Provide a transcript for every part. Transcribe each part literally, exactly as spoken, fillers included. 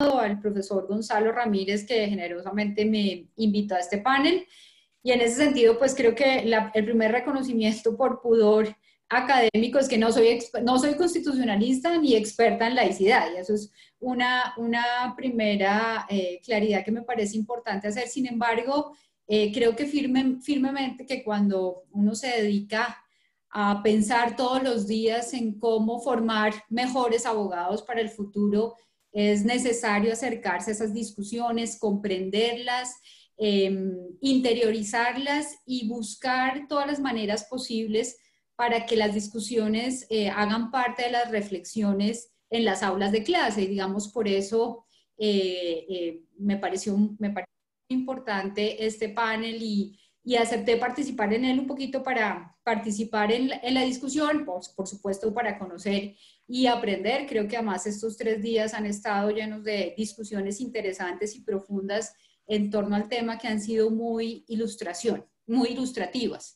al profesor Gonzalo Ramírez, que generosamente me invitó a este panel. Y en ese sentido, pues creo que la, el primer reconocimiento por pudor académico es que no soy, no soy constitucionalista ni experta en laicidad, y eso es una, una primera eh, claridad que me parece importante hacer. Sin embargo, eh, creo que firme, firmemente que cuando uno se dedica a pensar todos los días en cómo formar mejores abogados para el futuro, es necesario acercarse a esas discusiones, comprenderlas, eh, interiorizarlas y buscar todas las maneras posibles para que las discusiones eh, hagan parte de las reflexiones en las aulas de clase. Y digamos, por eso eh, eh, me pareció, me pareció muy importante este panel y, y acepté participar en él un poquito para participar en la, en la discusión, por, por supuesto para conocer y aprender. Creo que además estos tres días han estado llenos de discusiones interesantes y profundas en torno al tema, que han sido muy ilustración, muy ilustrativas.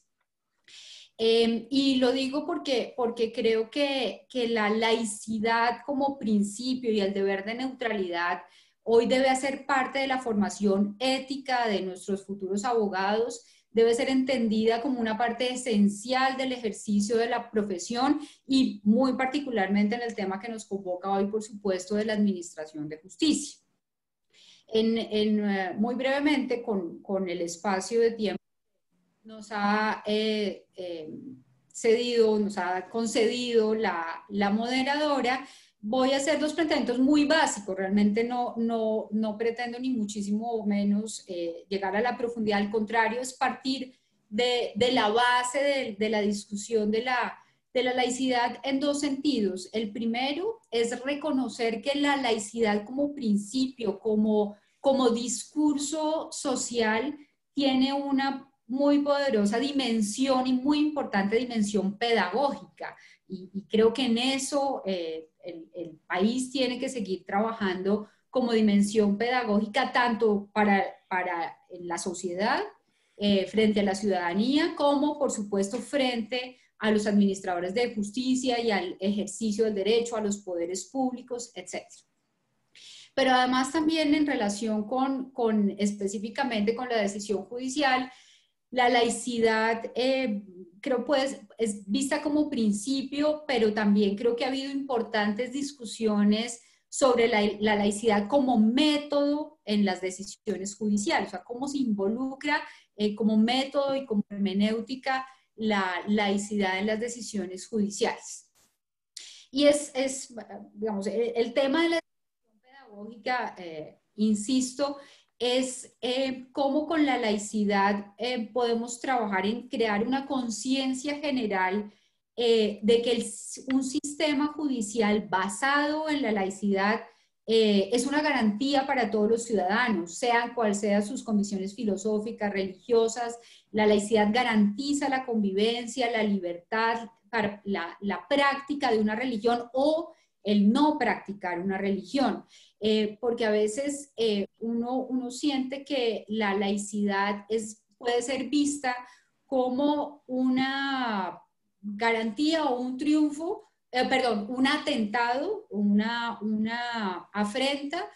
Eh, y lo digo porque, porque creo que, que la laicidad como principio y el deber de neutralidad hoy debe hacer parte de la formación ética de nuestros futuros abogados, debe ser entendida como una parte esencial del ejercicio de la profesión y muy particularmente en el tema que nos convoca hoy, por supuesto, de la administración de justicia. En, en, uh, muy brevemente, con, con el espacio de tiempo nos ha eh, eh, cedido, nos ha concedido la, la moderadora, voy a hacer dos planteamientos muy básicos. Realmente no, no, no pretendo ni muchísimo menos eh, llegar a la profundidad, al contrario, es partir de, de la base de, de la discusión de la, de la laicidad en dos sentidos. El primero es reconocer que la laicidad como principio, como, como discurso social, tiene una muy poderosa dimensión y muy importante dimensión pedagógica. Y, y creo que en eso eh, el, el país tiene que seguir trabajando como dimensión pedagógica, tanto para, para la sociedad, eh, frente a la ciudadanía, como por supuesto frente a los administradores de justicia y al ejercicio del derecho, a los poderes públicos, etcétera. Pero además también en relación con, con específicamente con la decisión judicial, la laicidad eh, creo pues es vista como principio, pero también creo que ha habido importantes discusiones sobre la, la laicidad como método en las decisiones judiciales, o sea, cómo se involucra eh, como método y como hermenéutica la laicidad en las decisiones judiciales. Y es, es digamos, el, el tema de la decisión pedagógica, eh, insisto, es eh, cómo con la laicidad eh, podemos trabajar en crear una conciencia general eh, de que el, un sistema judicial basado en la laicidad eh, es una garantía para todos los ciudadanos, sean cuales sean sus convicciones filosóficas, religiosas. La laicidad garantiza la convivencia, la libertad, la, la práctica de una religión o el no practicar una religión. Eh, porque a veces eh, uno, uno siente que la laicidad es, puede ser vista como una garantía o un triunfo, eh, perdón, un atentado, una, una afrenta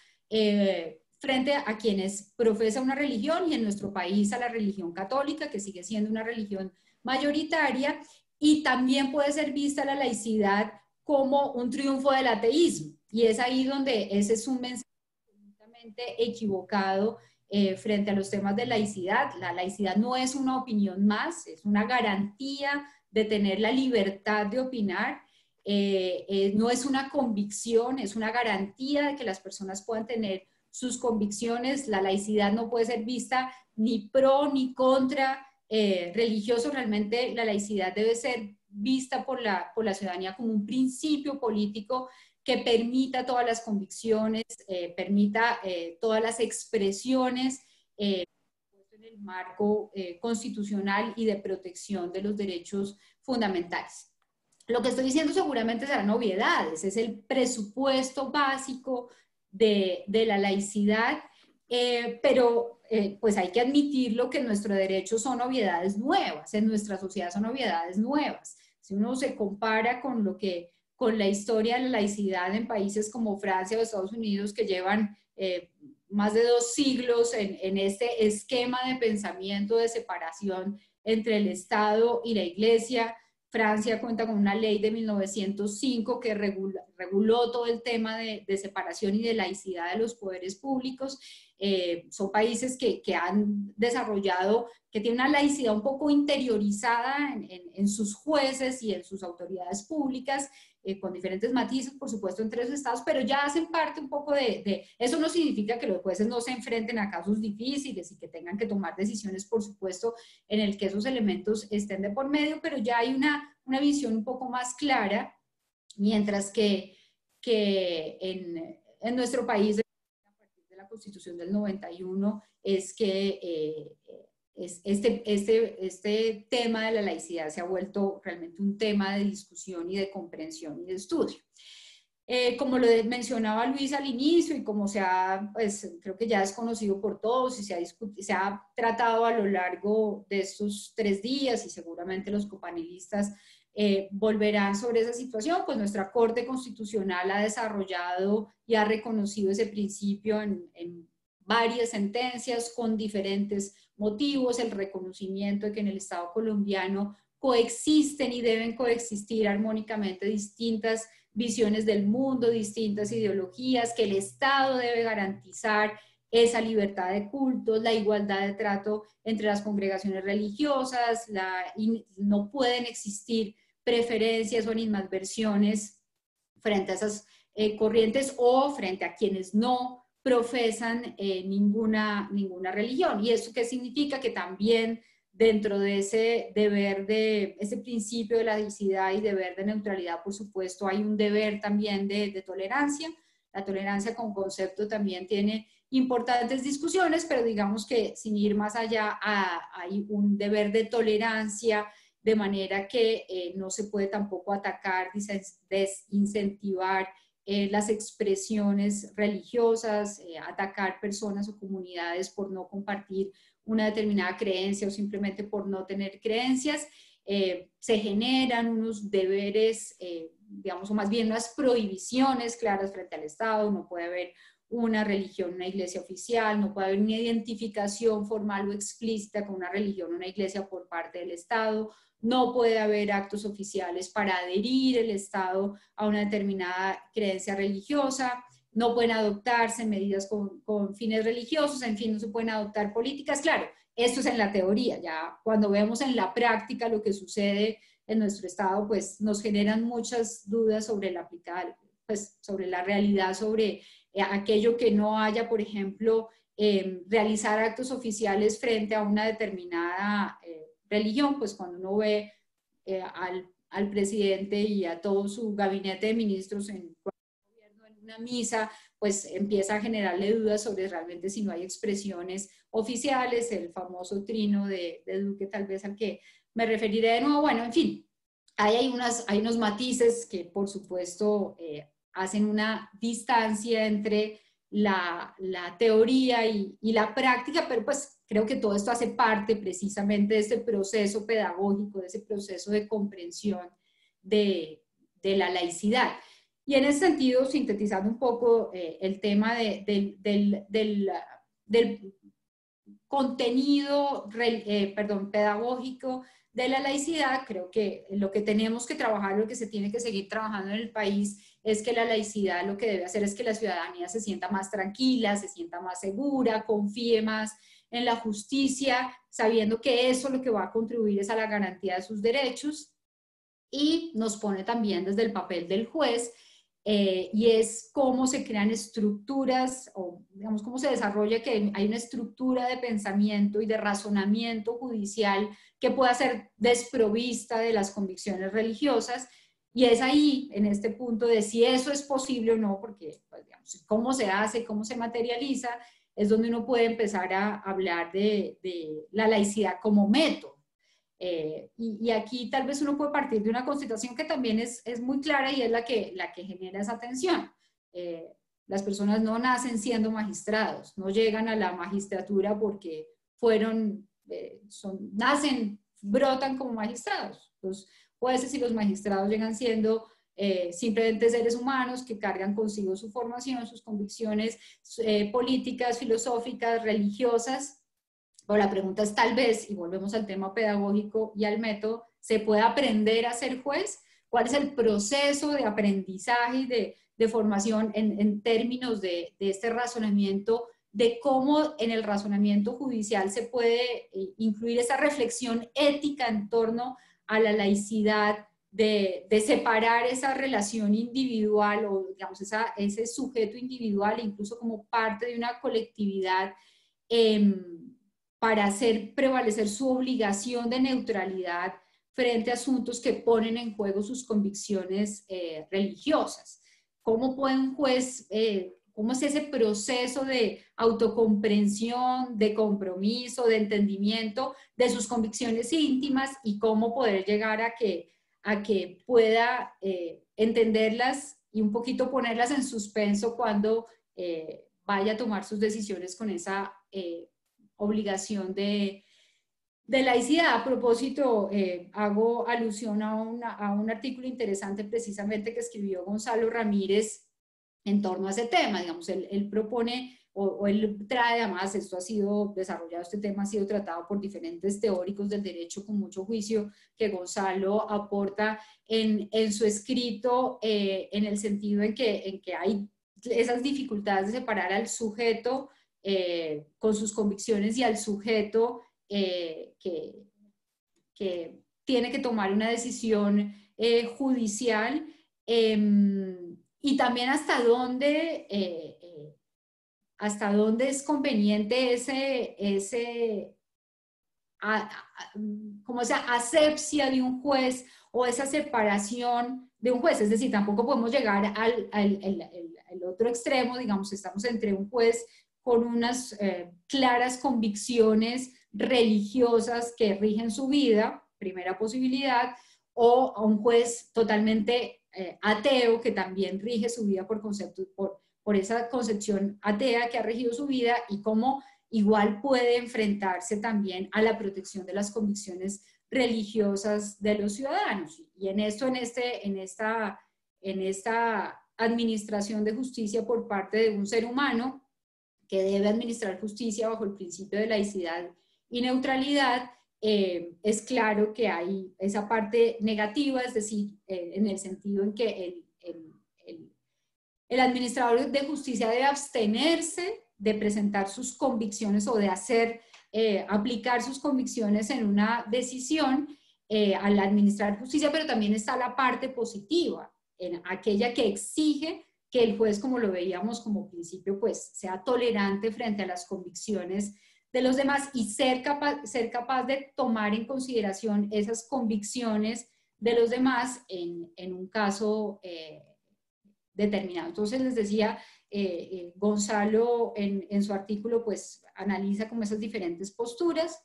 eh, frente a quienes profesan una religión, y en nuestro país a la religión católica, que sigue siendo una religión mayoritaria, y también puede ser vista la laicidad como un triunfo del ateísmo. Y es ahí donde ese es un mensaje absolutamente equivocado eh, frente a los temas de laicidad. La laicidad no es una opinión más, es una garantía de tener la libertad de opinar. Eh, eh, no es una convicción, es una garantía de que las personas puedan tener sus convicciones. La laicidad no puede ser vista ni pro ni contra eh, religioso. Realmente la laicidad debe ser vista por la, por la ciudadanía como un principio político que permita todas las convicciones, eh, permita eh, todas las expresiones eh, en el marco eh, constitucional y de protección de los derechos fundamentales. Lo que estoy diciendo seguramente serán obviedades, es el presupuesto básico de, de la laicidad, eh, pero eh, pues hay que admitirlo que nuestros derechos son obviedades nuevas, en nuestra sociedad son obviedades nuevas. Si uno se compara con lo que con la historia de la laicidad en países como Francia o Estados Unidos, que llevan eh, más de dos siglos en, en este esquema de pensamiento de separación entre el Estado y la Iglesia. Francia cuenta con una ley de mil novecientos cinco que regula, reguló todo el tema de, de separación y de laicidad de los poderes públicos. Eh, son países que, que han desarrollado, que tienen una laicidad un poco interiorizada en, en, en sus jueces y en sus autoridades públicas, eh, con diferentes matices, por supuesto, entre los estados, pero ya hacen parte un poco de, de... Eso no significa que los jueces no se enfrenten a casos difíciles y que tengan que tomar decisiones, por supuesto, en el que esos elementos estén de por medio, pero ya hay una, una visión un poco más clara, mientras que, que en, en nuestro país, a partir de la Constitución del noventa y uno, es que eh, es, este, este, este tema de la laicidad se ha vuelto realmente un tema de discusión y de comprensión y de estudio. Eh, como lo mencionaba Luis al inicio y como se ha, pues creo que ya es conocido por todos y se ha, se ha tratado a lo largo de estos tres días y seguramente los copanelistas eh, volverán sobre esa situación, pues nuestra Corte Constitucional ha desarrollado y ha reconocido ese principio en, en varias sentencias con diferentes motivos, el reconocimiento de que en el Estado colombiano coexisten y deben coexistir armónicamente distintas visiones del mundo, distintas ideologías, que el Estado debe garantizar esa libertad de cultos, la igualdad de trato entre las congregaciones religiosas, la, no pueden existir preferencias o animadversiones frente a esas eh, corrientes o frente a quienes no profesan eh, ninguna, ninguna religión. ¿Y eso qué significa? Que también dentro de ese deber de, ese principio de laicidad y deber de neutralidad, por supuesto, hay un deber también de, de tolerancia. La tolerancia como concepto también tiene importantes discusiones, pero digamos que sin ir más allá, a, hay un deber de tolerancia, de manera que eh, no se puede tampoco atacar, desincentivar eh, las expresiones religiosas, eh, atacar personas o comunidades por no compartir una determinada creencia o simplemente por no tener creencias. Eh, se generan unos deberes, eh, digamos, o más bien unas prohibiciones claras frente al Estado. No puede haber una religión, una iglesia oficial, no puede haber una identificación formal o explícita con una religión o una iglesia por parte del Estado, no puede haber actos oficiales para adherir el Estado a una determinada creencia religiosa, no pueden adoptarse medidas con, con fines religiosos, en fin, no se pueden adoptar políticas. Claro, esto es en la teoría, ya cuando vemos en la práctica lo que sucede en nuestro Estado, pues nos generan muchas dudas sobre la aplicar, pues sobre la realidad, sobre eh, aquello que no haya, por ejemplo, eh, realizar actos oficiales frente a una determinada eh, religión, pues cuando uno ve eh, al, al presidente y a todo su gabinete de ministros en una misa, pues empieza a generarle dudas sobre realmente si no hay expresiones oficiales, el famoso trino de, de Duque, tal vez al que me referiré de nuevo. Bueno, en fin, ahí hay, unas, hay unos matices que por supuesto eh, hacen una distancia entre la, la teoría y, y la práctica, pero pues creo que todo esto hace parte precisamente de este proceso pedagógico, de ese proceso de comprensión de, de la laicidad. Y en ese sentido, sintetizando un poco eh, el tema de, de, del, del, del contenido eh, perdón, pedagógico de la laicidad, creo que lo que tenemos que trabajar, lo que se tiene que seguir trabajando en el país es que la laicidad lo que debe hacer es que la ciudadanía se sienta más tranquila, se sienta más segura, confíe más en la justicia, sabiendo que eso lo que va a contribuir es a la garantía de sus derechos, y nos pone también desde el papel del juez, eh, y es cómo se crean estructuras, o digamos cómo se desarrolla, que hay una estructura de pensamiento y de razonamiento judicial que pueda ser desprovista de las convicciones religiosas, y es ahí, en este punto de si eso es posible o no, porque pues, digamos, cómo se hace, cómo se materializa, es donde uno puede empezar a hablar de, de la laicidad como método. Eh, y, y aquí tal vez uno puede partir de una constitución que también es, es muy clara y es la que, la que genera esa tensión. Eh, las personas no nacen siendo magistrados, no llegan a la magistratura porque fueron, eh, son, nacen, brotan como magistrados. Los jueces y los magistrados llegan siendo eh, simplemente seres humanos que cargan consigo su formación, sus convicciones eh, políticas, filosóficas, religiosas. Pero la pregunta es tal vez, y volvemos al tema pedagógico y al método, ¿se puede aprender a ser juez? ¿Cuál es el proceso de aprendizaje y de, de formación en, en términos de, de este razonamiento, de cómo en el razonamiento judicial se puede incluir esa reflexión ética en torno a la laicidad, de, de separar esa relación individual o digamos esa, ese sujeto individual incluso como parte de una colectividad eh, para hacer prevalecer su obligación de neutralidad frente a asuntos que ponen en juego sus convicciones eh, religiosas. ¿Cómo puede un juez, eh, cómo es ese proceso de autocomprensión, de compromiso, de entendimiento de sus convicciones íntimas y cómo poder llegar a que, a que pueda eh, entenderlas y un poquito ponerlas en suspenso cuando eh, vaya a tomar sus decisiones con esa eh, obligación de, de laicidad? A propósito, eh, hago alusión a, una, a un artículo interesante precisamente que escribió Gonzalo Ramírez en torno a ese tema. Digamos, él, él propone o, o él trae, además, esto ha sido desarrollado, este tema ha sido tratado por diferentes teóricos del derecho con mucho juicio, que Gonzalo aporta en, en su escrito eh, en el sentido en que, en que hay esas dificultades de separar al sujeto eh, con sus convicciones y al sujeto eh, que, que tiene que tomar una decisión eh, judicial, eh, y también hasta dónde, eh, eh, hasta dónde es conveniente ese, ese a, a, como esa asepsia de un juez o esa separación de un juez. Es decir, tampoco podemos llegar al, al, al, al otro extremo, digamos, estamos entre un juez con unas eh, claras convicciones religiosas que rigen su vida, primera posibilidad, o a un juez totalmente eh, ateo que también rige su vida por, concepto, por, por esa concepción atea que ha regido su vida, y cómo igual puede enfrentarse también a la protección de las convicciones religiosas de los ciudadanos. Y en esto, en, este, en, esta, en esta administración de justicia por parte de un ser humano que debe administrar justicia bajo el principio de laicidad y neutralidad, eh, es claro que hay esa parte negativa, es decir, eh, en el sentido en que el, el, el, el administrador de justicia debe abstenerse de presentar sus convicciones o de hacer, eh, aplicar sus convicciones en una decisión eh, al administrar justicia, pero también está la parte positiva, en aquella que exige que el juez, como lo veíamos como principio, pues sea tolerante frente a las convicciones de los demás y ser capaz, ser capaz de tomar en consideración esas convicciones de los demás en, en un caso eh, determinado. Entonces les decía, eh, eh, Gonzalo en, en su artículo pues analiza como esas diferentes posturas,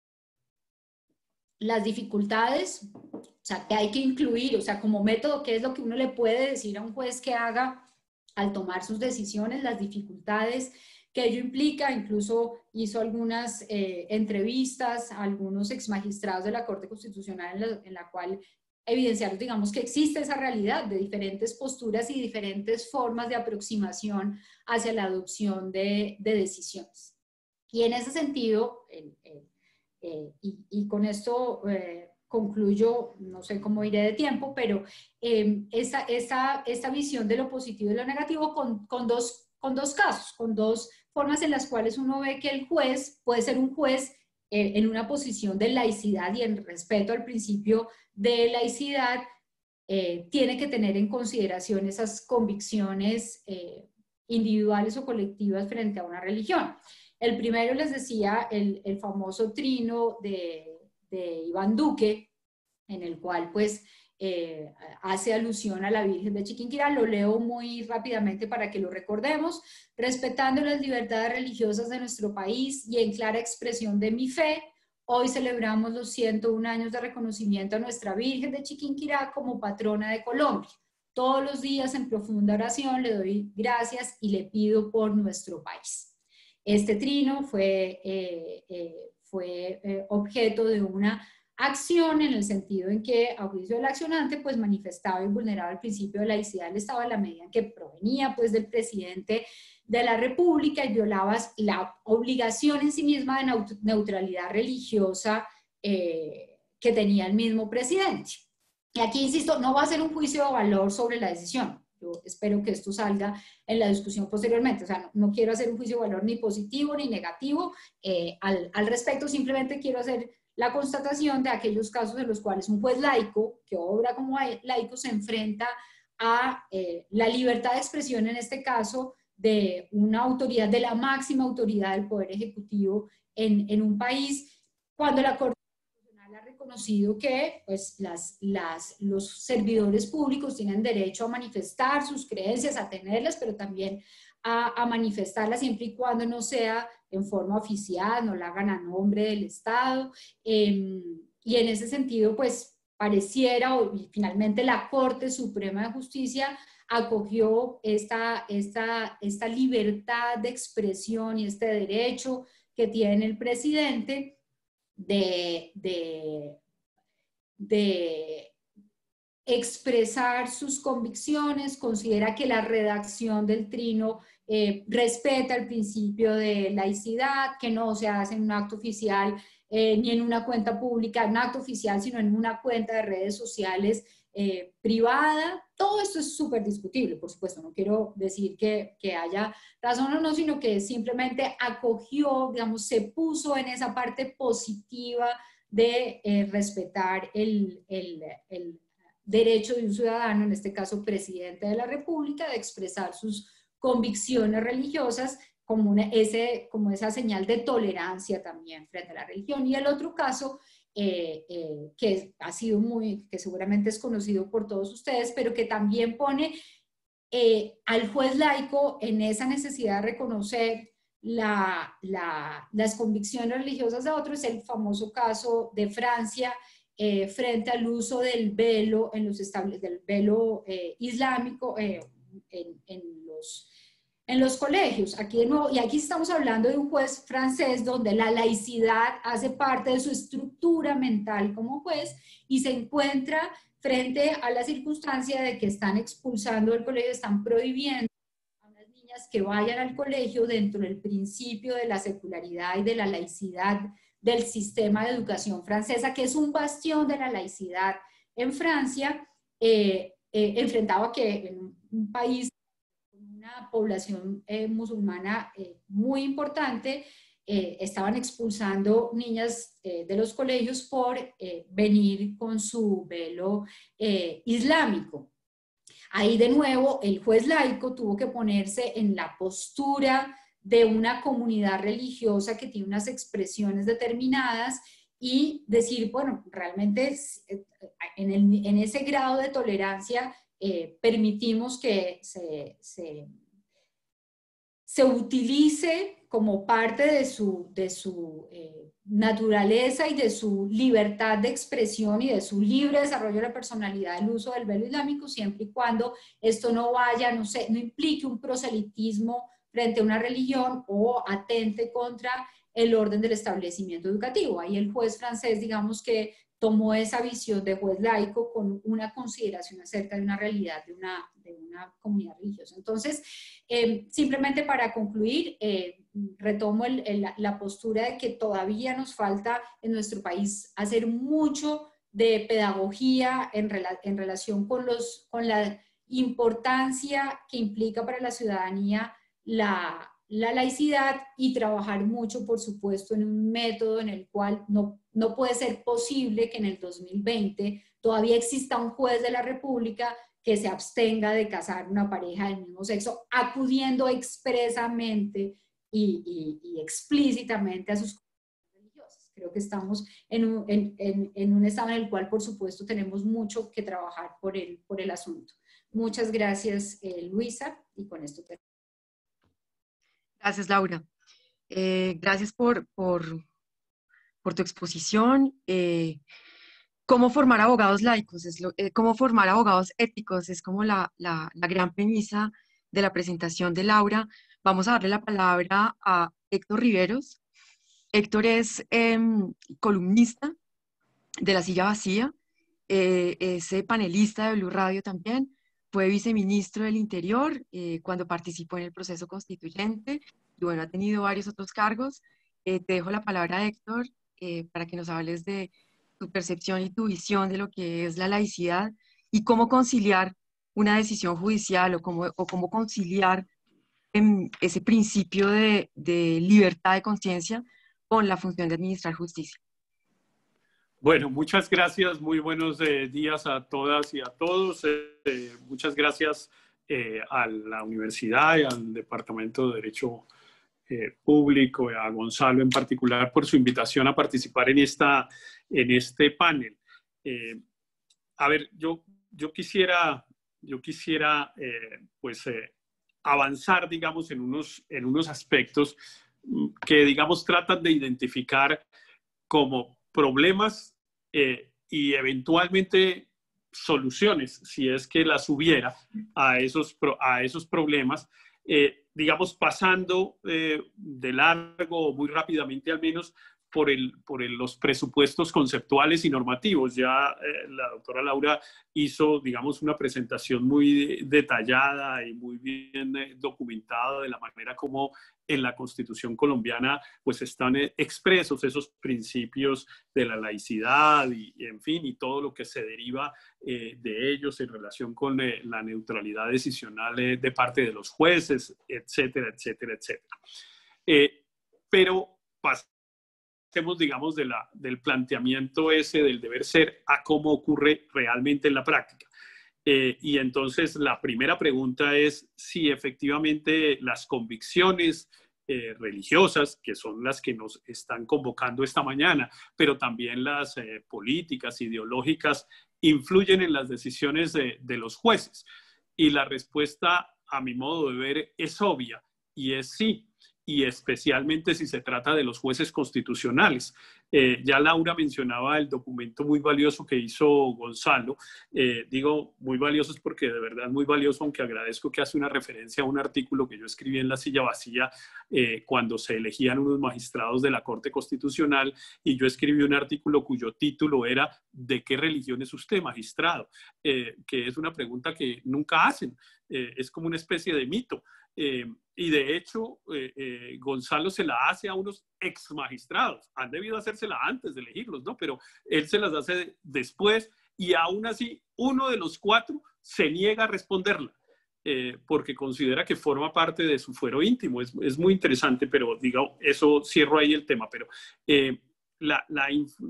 las dificultades, o sea, que hay que incluir, o sea, como método, qué es lo que uno le puede decir a un juez que haga al tomar sus decisiones, las dificultades que ello implica. Incluso hizo algunas eh, entrevistas a algunos exmagistrados de la Corte Constitucional en la, en la cual evidenciaron, digamos, que existe esa realidad de diferentes posturas y diferentes formas de aproximación hacia la adopción de, de decisiones. Y en ese sentido, el, el, eh, y, y con esto eh, concluyo, no sé cómo iré de tiempo, pero eh, esta, esta, esta visión de lo positivo y lo negativo con, con, dos, con dos casos, con dos formas en las cuales uno ve que el juez puede ser un juez eh, en una posición de laicidad y en respeto al principio de laicidad, eh, tiene que tener en consideración esas convicciones eh, individuales o colectivas frente a una religión. El primero, les decía, el, el famoso trino de, de Iván Duque, en el cual pues eh, hace alusión a la Virgen de Chiquinquirá. Lo leo muy rápidamente para que lo recordemos. Respetando las libertades religiosas de nuestro país y en clara expresión de mi fe, hoy celebramos los ciento un años de reconocimiento a nuestra Virgen de Chiquinquirá como patrona de Colombia. Todos los días en profunda oración le doy gracias y le pido por nuestro país. Este trino fue, eh, eh, fue eh, objeto de una acción en el sentido en que, a juicio del accionante, pues manifestaba y vulneraba el principio de laicidad del Estado en la medida en que provenía pues del presidente de la República y violaba la obligación en sí misma de neutralidad religiosa eh, que tenía el mismo presidente. Y aquí, insisto, no va a ser un juicio de valor sobre la decisión. Yo espero que esto salga en la discusión posteriormente. O sea, no, no quiero hacer un juicio de valor ni positivo ni negativo eh, al, al respecto, simplemente quiero hacer la constatación de aquellos casos en los cuales un juez laico, que obra como laico, se enfrenta a eh, la libertad de expresión, en este caso, de una autoridad, de la máxima autoridad del Poder Ejecutivo en, en un país, cuando la Corte Constitucional ha reconocido que pues, las, las, los servidores públicos tienen derecho a manifestar sus creencias, a tenerlas, pero también a, a manifestarlas siempre y cuando no sea en forma oficial, no la hagan a nombre del Estado. Eh, y en ese sentido, pues pareciera, y finalmente la Corte Suprema de Justicia acogió esta, esta, esta libertad de expresión y este derecho que tiene el presidente de, de, de expresar sus convicciones, considera que la redacción del trino eh, respeta el principio de laicidad, que no se hace en un acto oficial eh, ni en una cuenta pública, en un acto oficial, sino en una cuenta de redes sociales eh, privada. Todo esto es súper discutible, por supuesto, no quiero decir que, que haya razón o no, sino que simplemente acogió, digamos, se puso en esa parte positiva de eh, respetar el, el, el derecho de un ciudadano, en este caso presidente de la República, de expresar sus convicciones religiosas como, una, ese, como esa señal de tolerancia también frente a la religión. Y el otro caso, eh, eh, que ha sido muy, que seguramente es conocido por todos ustedes, pero que también pone eh, al juez laico en esa necesidad de reconocer la, la, las convicciones religiosas de otros, es el famoso caso de Francia, Eh, frente al uso del velo, en los estables, del velo eh, islámico eh, en, en, los, en los colegios. Aquí de nuevo, y aquí estamos hablando de un juez francés donde la laicidad hace parte de su estructura mental como juez y se encuentra frente a la circunstancia de que están expulsando del colegio, están prohibiendo a unas niñas que vayan al colegio dentro del principio de la secularidad y de la laicidad del sistema de educación francesa, que es un bastión de la laicidad en Francia, eh, eh, enfrentado a que en un, un país con una población eh, musulmana eh, muy importante, eh, estaban expulsando niñas eh, de los colegios por eh, venir con su velo eh, islámico. Ahí de nuevo el juez laico tuvo que ponerse en la postura de una comunidad religiosa que tiene unas expresiones determinadas y decir, bueno, realmente en, el, en ese grado de tolerancia eh, permitimos que se, se, se utilice como parte de su, de su eh, naturaleza y de su libertad de expresión y de su libre desarrollo de la personalidad el uso del velo islámico, siempre y cuando esto no vaya, no sé, no implique un proselitismo frente a una religión o atente contra el orden del establecimiento educativo. Ahí el juez francés, digamos que tomó esa visión de juez laico con una consideración acerca de una realidad de una, de una comunidad religiosa. Entonces, eh, simplemente para concluir, eh, retomo el, el, la postura de que todavía nos falta en nuestro país hacer mucho de pedagogía en, rela en relación con, los, con la importancia que implica para la ciudadanía la, la laicidad y trabajar mucho, por supuesto, en un método en el cual no, no puede ser posible que en el dos mil veinte todavía exista un juez de la República que se abstenga de casar una pareja del mismo sexo, acudiendo expresamente y, y, y explícitamente a sus comunidades religiosas. Creo que estamos en un, en, en, en un estado en el cual, por supuesto, tenemos mucho que trabajar por el, por el asunto. Muchas gracias, eh, Luisa, y con esto termino. Gracias, Laura. Eh, gracias por, por, por tu exposición. Eh, cómo formar abogados laicos, es lo, eh, cómo formar abogados éticos, es como la, la, la gran premisa de la presentación de Laura. Vamos a darle la palabra a Héctor Riveros. Héctor es eh, columnista de la silla vacía. Eh, ese panelista de Blue Radio también fue viceministro del Interior eh, cuando participó en el proceso constituyente y bueno, ha tenido varios otros cargos. Eh, te dejo la palabra, Héctor, eh, para que nos hables de tu percepción y tu visión de lo que es la laicidad y cómo conciliar una decisión judicial o cómo, o cómo conciliar em, ese principio de, de libertad de conciencia con la función de administrar justicia. Bueno, muchas gracias, muy buenos eh, días a todas y a todos. Eh, muchas gracias eh, a la universidad y al Departamento de Derecho eh, Público y a Gonzalo en particular por su invitación a participar en, esta, en este panel. Eh, a ver, yo, yo quisiera, yo quisiera eh, pues, eh, avanzar, digamos, en unos, en unos aspectos que, digamos, tratan de identificar como problemas eh, y eventualmente soluciones, si es que las hubiera, a esos, a esos problemas, eh, digamos, pasando eh, de largo o muy rápidamente al menos por, el, por el, los presupuestos conceptuales y normativos. Ya eh, la doctora Laura hizo, digamos, una presentación muy detallada y muy bien eh, documentada de la manera como en la Constitución colombiana pues están eh, expresos esos principios de la laicidad y, en fin, y todo lo que se deriva eh, de ellos en relación con eh, la neutralidad decisional eh, de parte de los jueces, etcétera, etcétera, etcétera. Eh, pero pasemos, digamos, de la, del planteamiento ese del deber ser a cómo ocurre realmente en la práctica. Eh, y entonces la primera pregunta es si efectivamente las convicciones eh, religiosas, que son las que nos están convocando esta mañana, pero también las eh, políticas, ideológicas, influyen en las decisiones de, de los jueces. Y la respuesta, a mi modo de ver, es obvia, y es sí. Y especialmente si se trata de los jueces constitucionales. Eh, ya Laura mencionaba el documento muy valioso que hizo Gonzalo. Eh, digo muy valiosos porque de verdad muy valioso, aunque agradezco que hace una referencia a un artículo que yo escribí en La Silla Vacía eh, cuando se elegían unos magistrados de la Corte Constitucional, y yo escribí un artículo cuyo título era ¿de qué religión es usted, magistrado? Eh, que es una pregunta que nunca hacen. Eh, es como una especie de mito. Eh, y de hecho, eh, eh, Gonzalo se la hace a unos ex magistrados. Han debido hacérsela antes de elegirlos, ¿no? Pero él se las hace después y aún así uno de los cuatro se niega a responderla eh, porque considera que forma parte de su fuero íntimo. Es, es muy interesante, pero digo, eso cierro ahí el tema. Pero eh, la, la,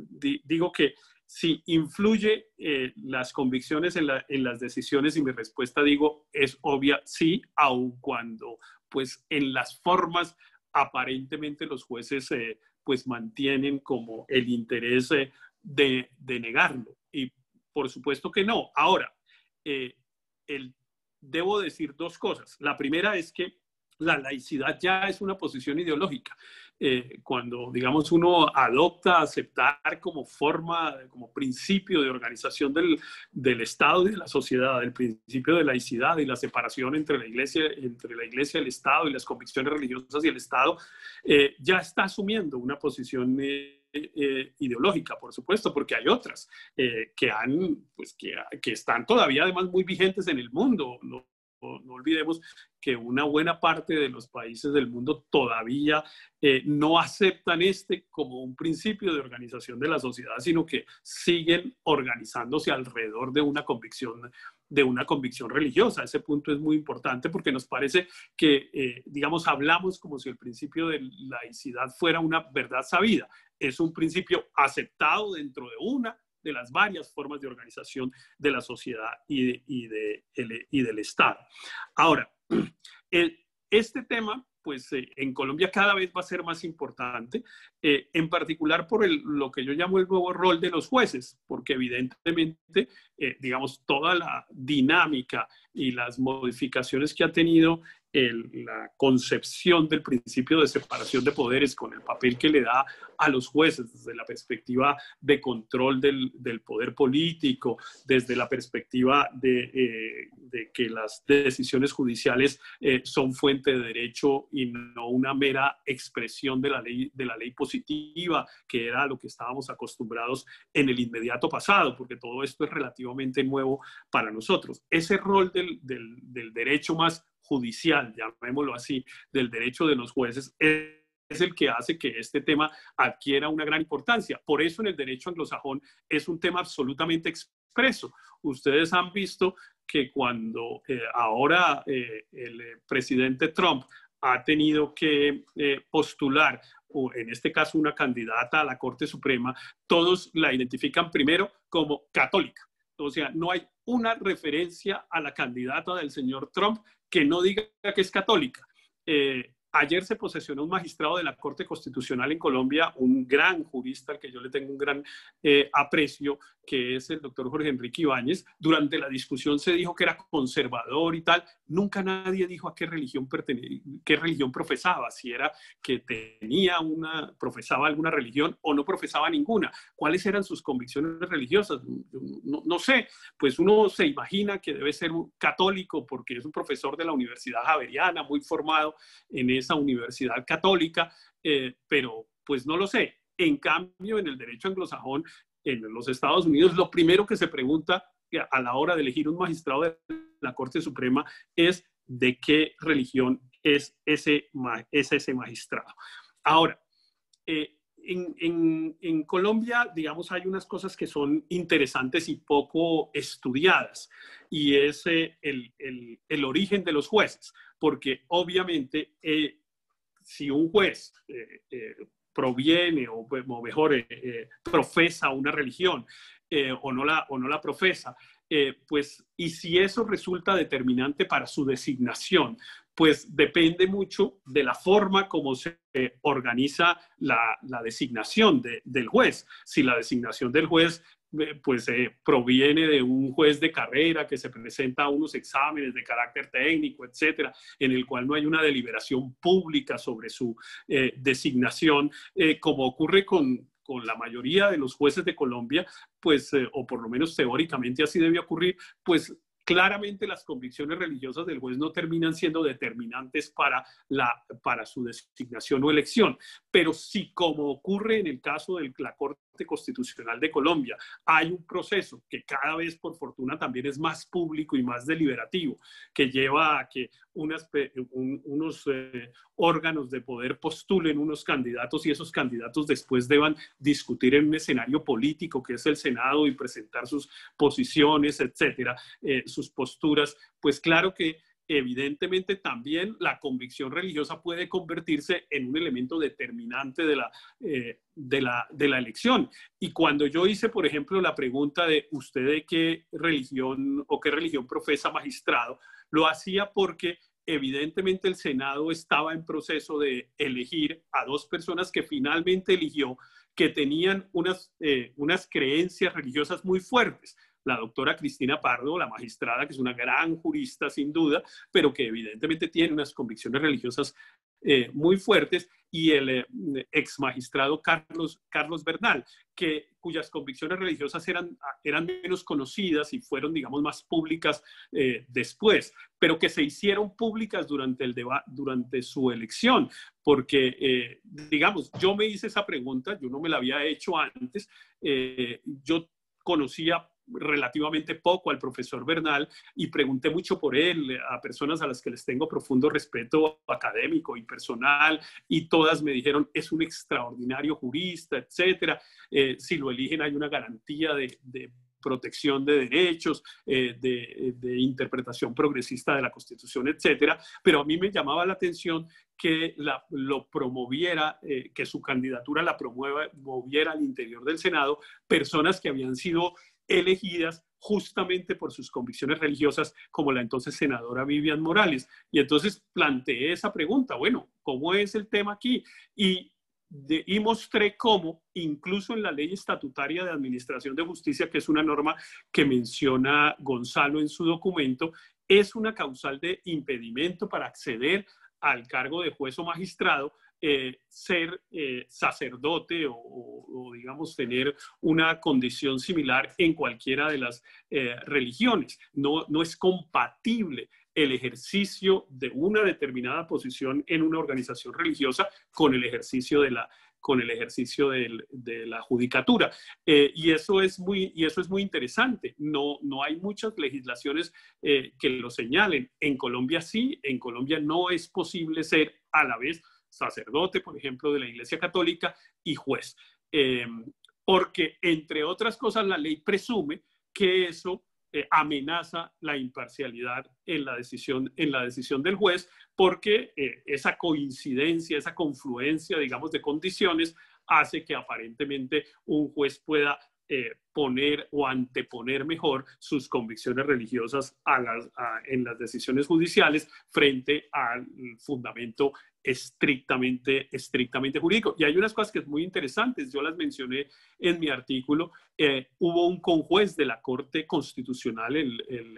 digo que si influye eh, las convicciones en, la, en las decisiones, y mi respuesta, digo, es obvia, sí, aun cuando pues en las formas aparentemente los jueces eh, pues mantienen como el interés eh, de, de negarlo. Y por supuesto que no. Ahora, eh, el, debo decir dos cosas. La primera es que la laicidad ya es una posición ideológica. Eh, cuando, digamos, uno adopta aceptar como forma, como principio de organización del, del Estado y de la sociedad, el principio de laicidad y la separación entre la Iglesia, entre la Iglesia, el Estado y las convicciones religiosas y el Estado, eh, ya está asumiendo una posición eh, eh, ideológica, por supuesto, porque hay otras eh, que, han, pues, que, que están todavía además muy vigentes en el mundo. No, No, no olvidemos que una buena parte de los países del mundo todavía eh, no aceptan este como un principio de organización de la sociedad, sino que siguen organizándose alrededor de una convicción, de una convicción religiosa. Ese punto es muy importante porque nos parece que, eh, digamos, hablamos como si el principio de laicidad fuera una verdad sabida. Es un principio aceptado dentro de una de las varias formas de organización de la sociedad y, de, y, de, el, y del Estado. Ahora, el, este tema, pues eh, en Colombia cada vez va a ser más importante, eh, en particular por el, lo que yo llamo el nuevo rol de los jueces, porque evidentemente, eh, digamos, toda la dinámica y las modificaciones que ha tenido el, la concepción del principio de separación de poderes con el papel que le da a los jueces desde la perspectiva de control del, del poder político, desde la perspectiva de, eh, de que las decisiones judiciales eh, son fuente de derecho y no una mera expresión de la ley, de la ley positiva, que era a lo que estábamos acostumbrados en el inmediato pasado, porque todo esto es relativamente nuevo para nosotros. Ese rol del, del, del derecho más judicial, llamémoslo así, del derecho de los jueces, es es el que hace que este tema adquiera una gran importancia. Por eso en el derecho anglosajón es un tema absolutamente expreso. Ustedes han visto que cuando eh, ahora eh, el eh, presidente Trump ha tenido que eh, postular, o en este caso una candidata a la Corte Suprema, todos la identifican primero como católica. O sea, no hay una referencia a la candidata del señor Trump que no diga que es católica. Eh, Ayer se posesionó un magistrado de la Corte Constitucional en Colombia, un gran jurista al que yo le tengo un gran eh, aprecio, que es el doctor Jorge Enrique Ibáñez. Durante la discusión se dijo que era conservador y tal. Nunca nadie dijo a qué religión pertenecía, qué religión profesaba, si era que tenía una, profesaba alguna religión o no profesaba ninguna. ¿Cuáles eran sus convicciones religiosas? No, no sé, pues uno se imagina que debe ser un católico porque es un profesor de la Universidad Javeriana, muy formado en esa universidad católica, eh, pero pues no lo sé. En cambio, en el derecho anglosajón, en los Estados Unidos, lo primero que se pregunta a la hora de elegir un magistrado de la Corte Suprema es de qué religión es ese, es ese magistrado. Ahora, eh, en, en, en Colombia, digamos, hay unas cosas que son interesantes y poco estudiadas, y es eh, el, el, el origen de los jueces, porque obviamente eh, si un juez eh, eh, proviene o, o mejor eh, eh, profesa una religión eh, o, no la, o no la profesa, eh, pues, y si eso resulta determinante para su designación, pues depende mucho de la forma como se eh, organiza la, la designación de, del juez. Si la designación del juez eh, pues eh, proviene de un juez de carrera que se presenta a unos exámenes de carácter técnico, etcétera, en el cual no hay una deliberación pública sobre su eh, designación, eh, como ocurre con, con la mayoría de los jueces de Colombia, pues, eh, o por lo menos teóricamente así debe ocurrir, pues claramente las convicciones religiosas del juez no terminan siendo determinantes para, la, para su designación o elección. Pero sí, como ocurre en el caso de la Corte Constitucional de Colombia, hay un proceso que cada vez, por fortuna, también es más público y más deliberativo, que lleva a que unas, un, unos eh, órganos de poder postulen unos candidatos y esos candidatos después deban discutir en un escenario político que es el Senado y presentar sus posiciones, etcétera, eh, sus posturas. Pues claro que evidentemente también la convicción religiosa puede convertirse en un elemento determinante de la, eh, de la, de la elección. Y cuando yo hice, por ejemplo, la pregunta de usted de qué religión o qué religión profesa magistrado, lo hacía porque evidentemente el Senado estaba en proceso de elegir a dos personas que finalmente eligió, que tenían unas, eh, unas creencias religiosas muy fuertes. La doctora Cristina Pardo, la magistrada, que es una gran jurista sin duda, pero que evidentemente tiene unas convicciones religiosas eh, muy fuertes, y el eh, ex magistrado Carlos, Carlos Bernal, que, cuyas convicciones religiosas eran, eran menos conocidas y fueron, digamos, más públicas eh, después, pero que se hicieron públicas durante, el deba- durante su elección, porque, eh, digamos, yo me hice esa pregunta, yo no me la había hecho antes, eh, yo conocía relativamente poco al profesor Bernal y pregunté mucho por él a personas a las que les tengo profundo respeto académico y personal, y todas me dijeron es un extraordinario jurista, etcétera. Eh, si lo eligen hay una garantía de, de protección de derechos, eh, de, de interpretación progresista de la Constitución, etcétera. Pero a mí me llamaba la atención que la, lo promoviera, eh, que su candidatura la promoviera al interior del Senado personas que habían sido elegidas justamente por sus convicciones religiosas, como la entonces senadora Vivian Morales. Y entonces planteé esa pregunta, bueno, ¿cómo es el tema aquí? Y, de, y mostré cómo, incluso en la Ley Estatutaria de Administración de Justicia, que es una norma que menciona Gonzalo en su documento, es una causal de impedimento para acceder al cargo de juez o magistrado, eh, ser eh, sacerdote o, o, o, digamos, tener una condición similar en cualquiera de las eh, religiones. No, no es compatible el ejercicio de una determinada posición en una organización religiosa con el ejercicio de la con el ejercicio de, de la judicatura. Eh, y, eso es muy, y eso es muy interesante. No, no hay muchas legislaciones eh, que lo señalen. En Colombia sí, en Colombia no es posible ser a la vez sacerdote, por ejemplo, de la Iglesia Católica y juez. Eh, porque, entre otras cosas, la ley presume que eso Eh, amenaza la imparcialidad en la decisión, en la decisión del juez, porque eh, esa coincidencia, esa confluencia, digamos, de condiciones hace que aparentemente un juez pueda eh, poner o anteponer mejor sus convicciones religiosas a las, a, en las decisiones judiciales frente al fundamento estrictamente, estrictamente jurídico. Y hay unas cosas que es muy interesantes, yo las mencioné en mi artículo. Eh, hubo un conjuez de la Corte Constitucional, el, el,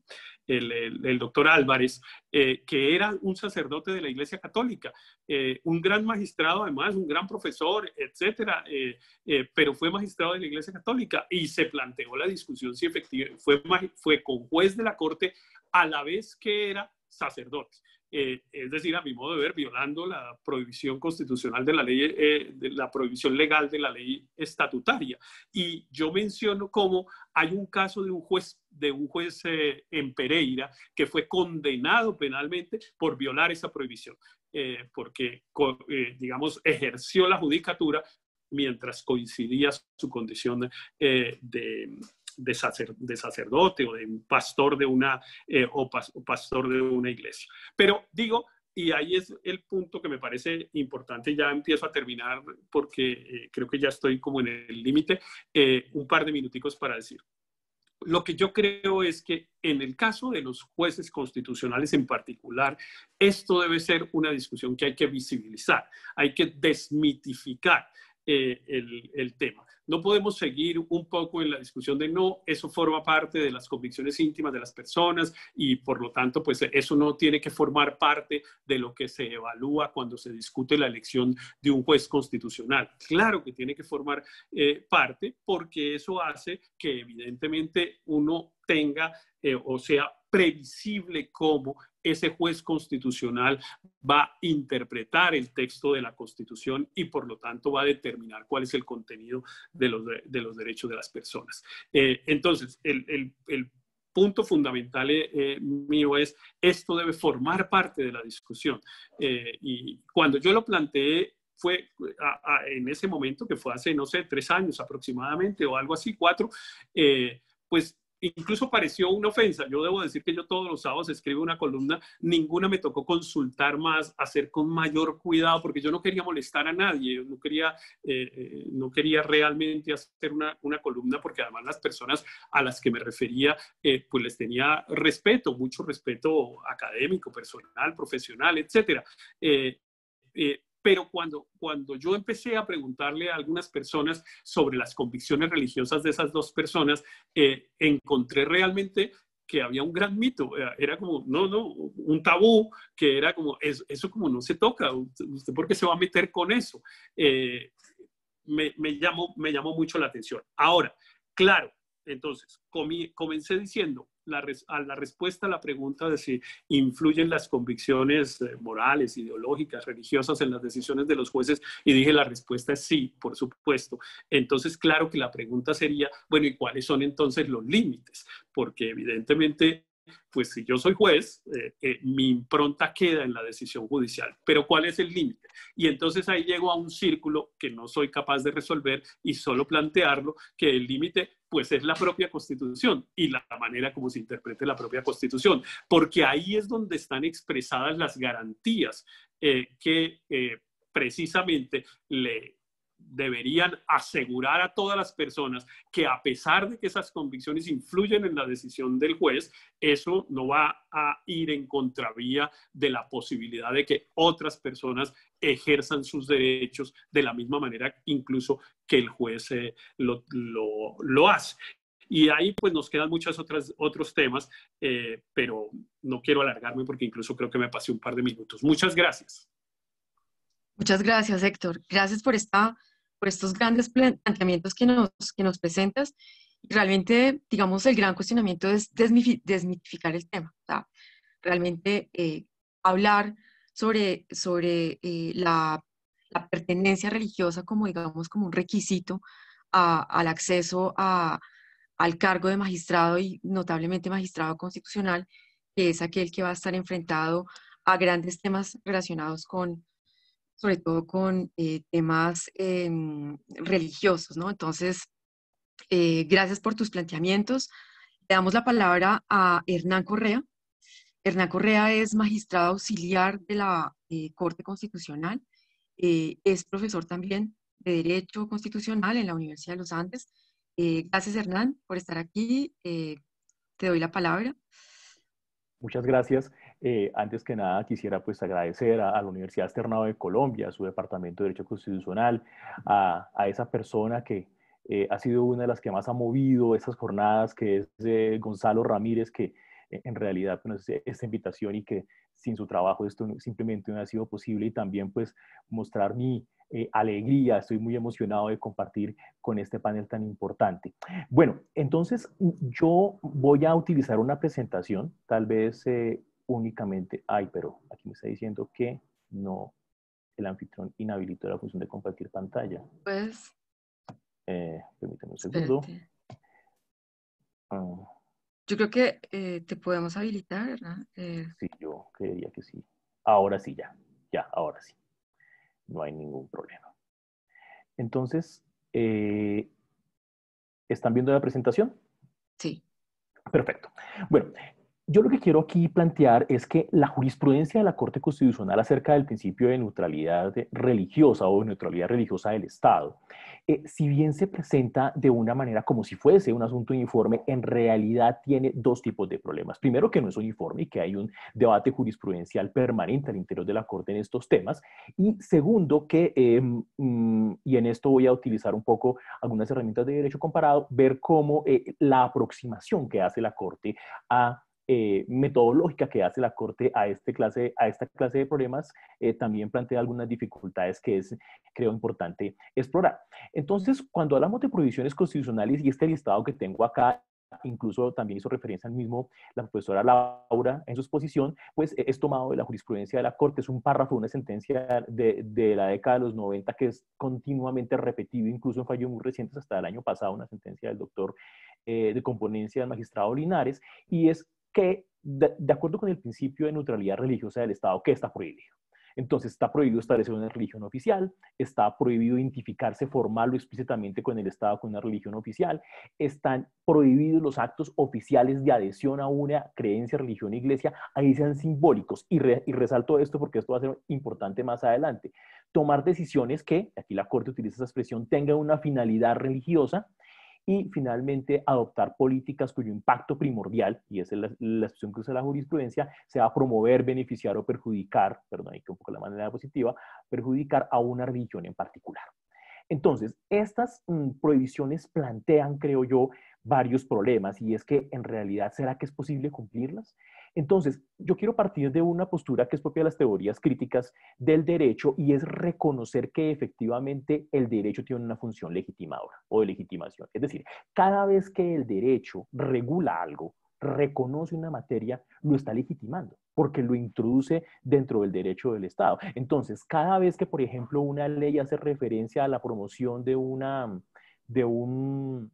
el, el, el doctor Álvarez, eh, que era un sacerdote de la Iglesia Católica, eh, un gran magistrado además, un gran profesor, etcétera, eh, eh, pero fue magistrado de la Iglesia Católica y se planteó la discusión si efectivamente fue, fue conjuez de la Corte a la vez que era sacerdote. Eh, es decir, a mi modo de ver, violando la prohibición constitucional de la ley, eh, de la prohibición legal de la ley estatutaria. Y yo menciono cómo hay un caso de un juez, de un juez eh, en Pereira que fue condenado penalmente por violar esa prohibición, eh, porque, eh, digamos, ejerció la judicatura mientras coincidía su condición eh, de... De, sacer, de sacerdote o de un pastor de una, eh, o, pas, o pastor de una iglesia. Pero digo, y ahí es el punto que me parece importante, ya empiezo a terminar porque eh, creo que ya estoy como en el límite, eh, un par de minuticos para decir. Lo que yo creo es que en el caso de los jueces constitucionales en particular, esto debe ser una discusión que hay que visibilizar, hay que desmitificar eh, el, el tema. No podemos seguir un poco en la discusión de no, eso forma parte de las convicciones íntimas de las personas y por lo tanto pues eso no tiene que formar parte de lo que se evalúa cuando se discute la elección de un juez constitucional. Claro que tiene que formar eh, parte porque eso hace que evidentemente uno tenga eh, o sea previsible cómo ese juez constitucional va a interpretar el texto de la Constitución y por lo tanto va a determinar cuál es el contenido de los, de, de los derechos de las personas. Eh, entonces, el, el, el punto fundamental eh, mío es, esto debe formar parte de la discusión. Eh, y cuando yo lo planteé, fue a, a, en ese momento, que fue hace, no sé, tres años aproximadamente o algo así, cuatro, eh, pues incluso pareció una ofensa. Yo debo decir que yo todos los sábados escribo una columna, ninguna me tocó consultar más, hacer con mayor cuidado, porque yo no quería molestar a nadie, yo no quería, eh, no quería realmente hacer una, una columna, porque además las personas a las que me refería, eh, pues les tenía respeto, mucho respeto académico, personal, profesional, etcétera. Eh, eh, Pero cuando, cuando yo empecé a preguntarle a algunas personas sobre las convicciones religiosas de esas dos personas, eh, encontré realmente que había un gran mito. Era como, no, no, un tabú, que era como, eso, eso como no se toca. ¿Usted por qué se va a meter con eso? Eh, me, me, llamó, me llamó mucho la atención. Ahora, claro, entonces, comí, comencé diciendo, La, res, a la respuesta a la pregunta de si influyen las convicciones eh, morales, ideológicas, religiosas en las decisiones de los jueces, y dije la respuesta es sí, por supuesto. Entonces, claro que la pregunta sería, bueno, ¿y cuáles son entonces los límites? Porque evidentemente, pues si yo soy juez, eh, eh, mi impronta queda en la decisión judicial. Pero ¿cuál es el límite? Y entonces ahí llego a un círculo que no soy capaz de resolver y solo plantearlo, que el límite pues es la propia Constitución y la manera como se interprete la propia Constitución, porque ahí es donde están expresadas las garantías eh, que eh, precisamente le deberían asegurar a todas las personas que a pesar de que esas convicciones influyen en la decisión del juez, eso no va a ir en contravía de la posibilidad de que otras personas ejerzan sus derechos de la misma manera incluso que el juez eh, lo, lo, lo hace. Y ahí pues nos quedan muchos otros, otros temas, eh, pero no quiero alargarme porque incluso creo que me pasé un par de minutos. Muchas gracias. Muchas gracias, Héctor. Gracias por, esta, por estos grandes planteamientos que nos, que nos presentas. Realmente, digamos, el gran cuestionamiento es desmitificar el tema. O sea, realmente eh, hablar sobre, sobre eh, la, la pertenencia religiosa como, digamos, como un requisito a, al acceso a, al cargo de magistrado y notablemente magistrado constitucional, que es aquel que va a estar enfrentado a grandes temas relacionados con, sobre todo con eh, temas eh, religiosos, ¿no? Entonces, eh, gracias por tus planteamientos. Le damos la palabra a Hernán Correa. Hernán Correa es magistrado auxiliar de la eh, Corte Constitucional, eh, es profesor también de Derecho Constitucional en la Universidad de los Andes. Eh, gracias, Hernán, por estar aquí. Eh, te doy la palabra. Muchas gracias. Eh, antes que nada, quisiera pues agradecer a, a la Universidad Externado de Colombia, a su Departamento de Derecho Constitucional, a, a esa persona que eh, ha sido una de las que más ha movido estas jornadas, que es eh, Gonzalo Ramírez, que eh, en realidad pues, nos hace esta invitación y que sin su trabajo esto simplemente no ha sido posible. Y también pues mostrar mi eh, alegría, estoy muy emocionado de compartir con este panel tan importante. Bueno, entonces yo voy a utilizar una presentación, tal vez eh, únicamente, ay, pero aquí me está diciendo que no, el anfitrión inhabilitó la función de compartir pantalla. Pues, Eh, permítame un segundo. espérate. Uh, Yo creo que eh, te podemos habilitar, ¿verdad? Eh, sí, yo creería que sí. Ahora sí, ya, ya, ahora sí. No hay ningún problema. Entonces, eh, ¿están viendo la presentación? sí. Perfecto. Bueno, yo lo que quiero aquí plantear es que la jurisprudencia de la Corte Constitucional acerca del principio de neutralidad religiosa o neutralidad religiosa del Estado, eh, si bien se presenta de una manera como si fuese un asunto uniforme, en realidad tiene dos tipos de problemas. Primero, que no es uniforme y que hay un debate jurisprudencial permanente al interior de la Corte en estos temas. Y segundo, que, eh, mm, y en esto voy a utilizar un poco algunas herramientas de derecho comparado, ver cómo eh, la aproximación que hace la Corte a Eh, metodológica que hace la Corte a, este clase, a esta clase de problemas eh, también plantea algunas dificultades que es, creo, importante explorar. Entonces, cuando hablamos de prohibiciones constitucionales y este listado que tengo acá, incluso también hizo referencia al mismo la profesora Laura en su exposición, pues es tomado de la jurisprudencia de la Corte, es un párrafo, una sentencia de, de la década de los noventa que es continuamente repetido, incluso en fallos muy recientes, hasta el año pasado, una sentencia del doctor eh, de componencia del magistrado Linares, y es que, de, de acuerdo con el principio de neutralidad religiosa del Estado, ¿qué está prohibido? Entonces, está prohibido establecer una religión oficial, está prohibido identificarse formal o explícitamente con el Estado, con una religión oficial, están prohibidos los actos oficiales de adhesión a una creencia, religión, iglesia, ahí sean simbólicos. Y, re, y resalto esto porque esto va a ser importante más adelante. Tomar decisiones que, aquí la Corte utiliza esa expresión, tengan una finalidad religiosa, y finalmente adoptar políticas cuyo impacto primordial, y esa es la, la expresión que usa la jurisprudencia, sea promover, beneficiar o perjudicar, perdón, ahí que un poco la manera positiva, perjudicar a una religión en particular. Entonces, estas mmm, prohibiciones plantean, creo yo, varios problemas, y es que en realidad, ¿será que es posible cumplirlas? Entonces, yo quiero partir de una postura que es propia de las teorías críticas del derecho, y es reconocer que efectivamente el derecho tiene una función legitimadora o de legitimación. Es decir, cada vez que el derecho regula algo, reconoce una materia, lo está legitimando, porque lo introduce dentro del derecho del Estado. Entonces, cada vez que, por ejemplo, una ley hace referencia a la promoción de, una, de un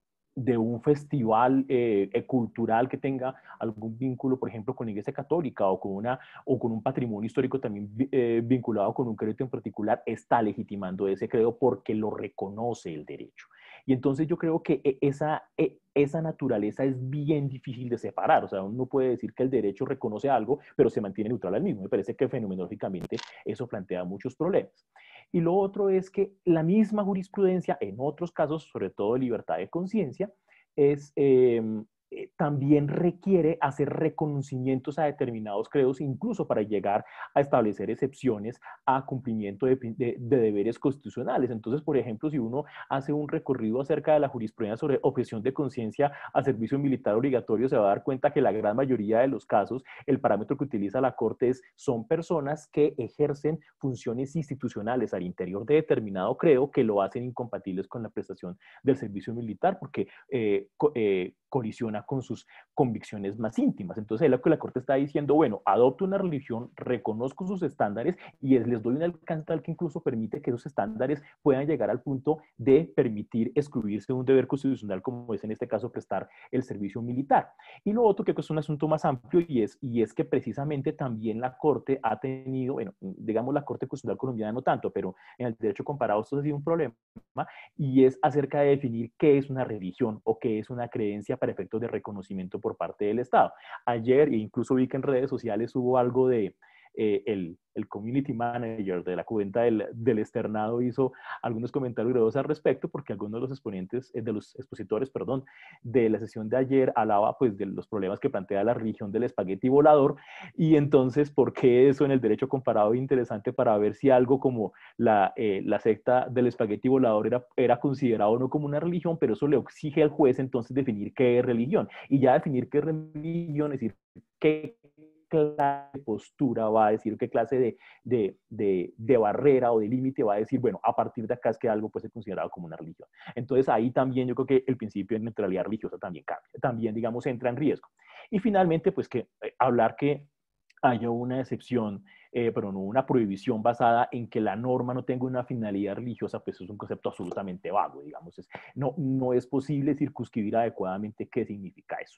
de un festival eh, cultural que tenga algún vínculo, por ejemplo, con la Iglesia Católica o con, una, o con un patrimonio histórico también eh, vinculado con un credo en particular, está legitimando ese credo porque lo reconoce el derecho. Y entonces yo creo que esa, esa naturaleza es bien difícil de separar. O sea, uno puede decir que el derecho reconoce algo, pero se mantiene neutral al mismo. Me parece que fenomenológicamente eso plantea muchos problemas. Y lo otro es que la misma jurisprudencia, en otros casos, sobre todo de libertad de conciencia, es, eh, también requiere hacer reconocimientos a determinados credos, incluso para llegar a establecer excepciones a cumplimiento de, de, de deberes constitucionales. Entonces, por ejemplo, si uno hace un recorrido acerca de la jurisprudencia sobre objeción de conciencia a servicio militar obligatorio, se va a dar cuenta que la gran mayoría de los casos, el parámetro que utiliza la Corte es, son personas que ejercen funciones institucionales al interior de determinado credo que lo hacen incompatibles con la prestación del servicio militar, porque eh, eh, colisiona con sus convicciones más íntimas. Entonces, es lo que la Corte está diciendo, bueno, adopto una religión, reconozco sus estándares y les doy un alcance tal que incluso permite que esos estándares puedan llegar al punto de permitir excluirse de un deber constitucional, como es en este caso prestar el servicio militar. Y lo otro que es un asunto más amplio y es, y es que precisamente también la Corte ha tenido, bueno, digamos la Corte Constitucional colombiana no tanto, pero en el derecho comparado esto ha sido un problema, y es acerca de definir qué es una religión o qué es una creencia para efectos de reconocimiento por parte del Estado. Ayer, e incluso vi que en redes sociales hubo algo de, eh, el, el community manager de la cuenta del, del externado hizo algunos comentarios graves al respecto, porque algunos de los exponentes, de los expositores, perdón, de la sesión de ayer hablaba pues de los problemas que plantea la religión del espagueti volador, y entonces, ¿por qué eso en el derecho comparado es interesante para ver si algo como la, eh, la secta del espagueti volador era, era considerado no como una religión, pero eso le exige al juez entonces definir qué es religión, y ya definir qué es religión, es decir, qué clase de postura va a decir, qué clase de, de, de, de barrera o de límite va a decir, bueno, a partir de acá es que algo puede ser considerado como una religión. Entonces ahí también yo creo que el principio de neutralidad religiosa también cambia, también digamos entra en riesgo. Y finalmente pues que eh, hablar que haya una excepción, eh, pero no una prohibición basada en que la norma no tenga una finalidad religiosa, pues es un concepto absolutamente vago, digamos. Es, no, no es posible circunscribir adecuadamente qué significa eso.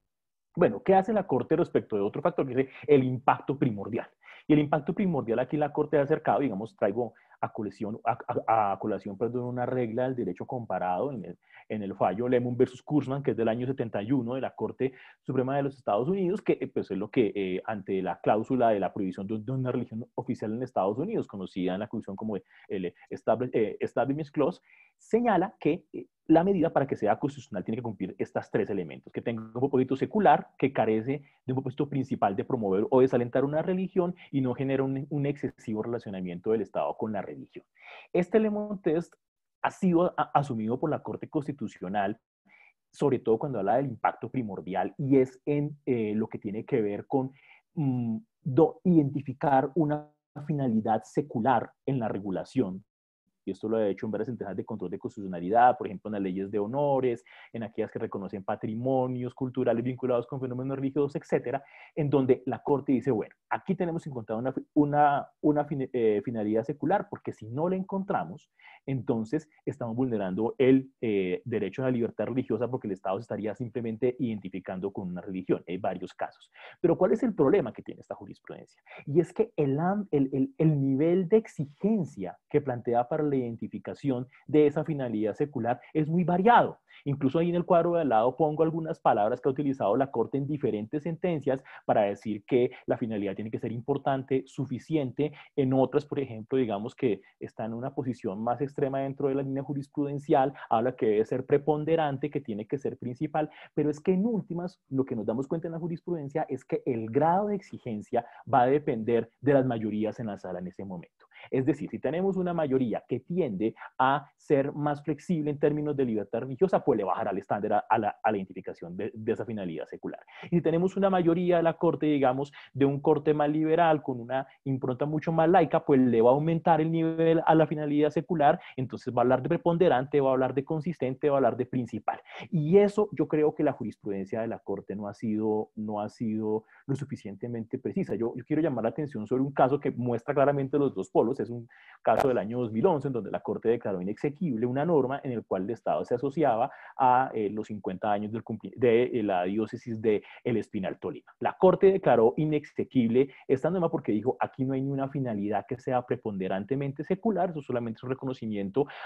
Bueno, ¿qué hace la Corte respecto de otro factor? Que es el impacto primordial. Y el impacto primordial aquí la Corte ha acercado, digamos, traigo a colación, a, a, a colación perdón, una regla del derecho comparado en el, en el fallo Lemon versus Kurzman, que es del año setenta y uno de la Corte Suprema de los Estados Unidos, que pues, es lo que eh, ante la cláusula de la prohibición de, de una religión oficial en Estados Unidos, conocida en la Constitución como el Establishment Clause, señala que eh, la medida para que sea constitucional tiene que cumplir estos tres elementos, que tenga un propósito secular, que carece de un propósito principal de promover o desalentar una religión y no genera un, un excesivo relacionamiento del Estado con la religión. Este Lemon Test ha sido a, asumido por la Corte Constitucional, sobre todo cuando habla del impacto primordial, y es en eh, lo que tiene que ver con mm, do, identificar una finalidad secular en la regulación. Y esto lo ha hecho en varias sentencias de control de constitucionalidad, por ejemplo, en las leyes de honores, en aquellas que reconocen patrimonios culturales vinculados con fenómenos religiosos, etcétera, en donde la Corte dice, bueno, aquí tenemos que encontrar una, una, una fin, eh, finalidad secular, porque si no la encontramos, entonces estamos vulnerando el eh, derecho a la libertad religiosa, porque el Estado se estaría simplemente identificando con una religión. Hay varios casos. Pero ¿cuál es el problema que tiene esta jurisprudencia? Y es que el, el, el, el nivel de exigencia que plantea para la identificación de esa finalidad secular es muy variado. Incluso ahí en el cuadro de al lado pongo algunas palabras que ha utilizado la Corte en diferentes sentencias para decir que la finalidad tiene que ser importante, suficiente. En otras, por ejemplo, digamos que está en una posición más extrema dentro de la línea jurisprudencial, habla que debe ser preponderante, que tiene que ser principal, pero es que en últimas lo que nos damos cuenta en la jurisprudencia es que el grado de exigencia va a depender de las mayorías en la sala en ese momento. Es decir, si tenemos una mayoría que tiende a ser más flexible en términos de libertad religiosa, pues le bajará el estándar a la, a la identificación de, de esa finalidad secular. Y si tenemos una mayoría de la Corte, digamos, de un corte más liberal, con una impronta mucho más laica, pues le va a aumentar el nivel a la finalidad secular, entonces va a hablar de preponderante, va a hablar de consistente, va a hablar de principal. Y eso yo creo que la jurisprudencia de la Corte no ha sido, no ha sido lo suficientemente precisa. Yo, yo quiero llamar la atención sobre un caso que muestra claramente los dos polos. Es un caso del año dos mil once en donde la Corte declaró inexequible una norma en el cual el Estado se asociaba a eh, los cincuenta años del de eh, la diócesis de El Espinal, Tolima. La Corte declaró inexequible esta norma porque dijo, aquí no hay ni una finalidad que sea preponderantemente secular, eso solamente es un reconocimiento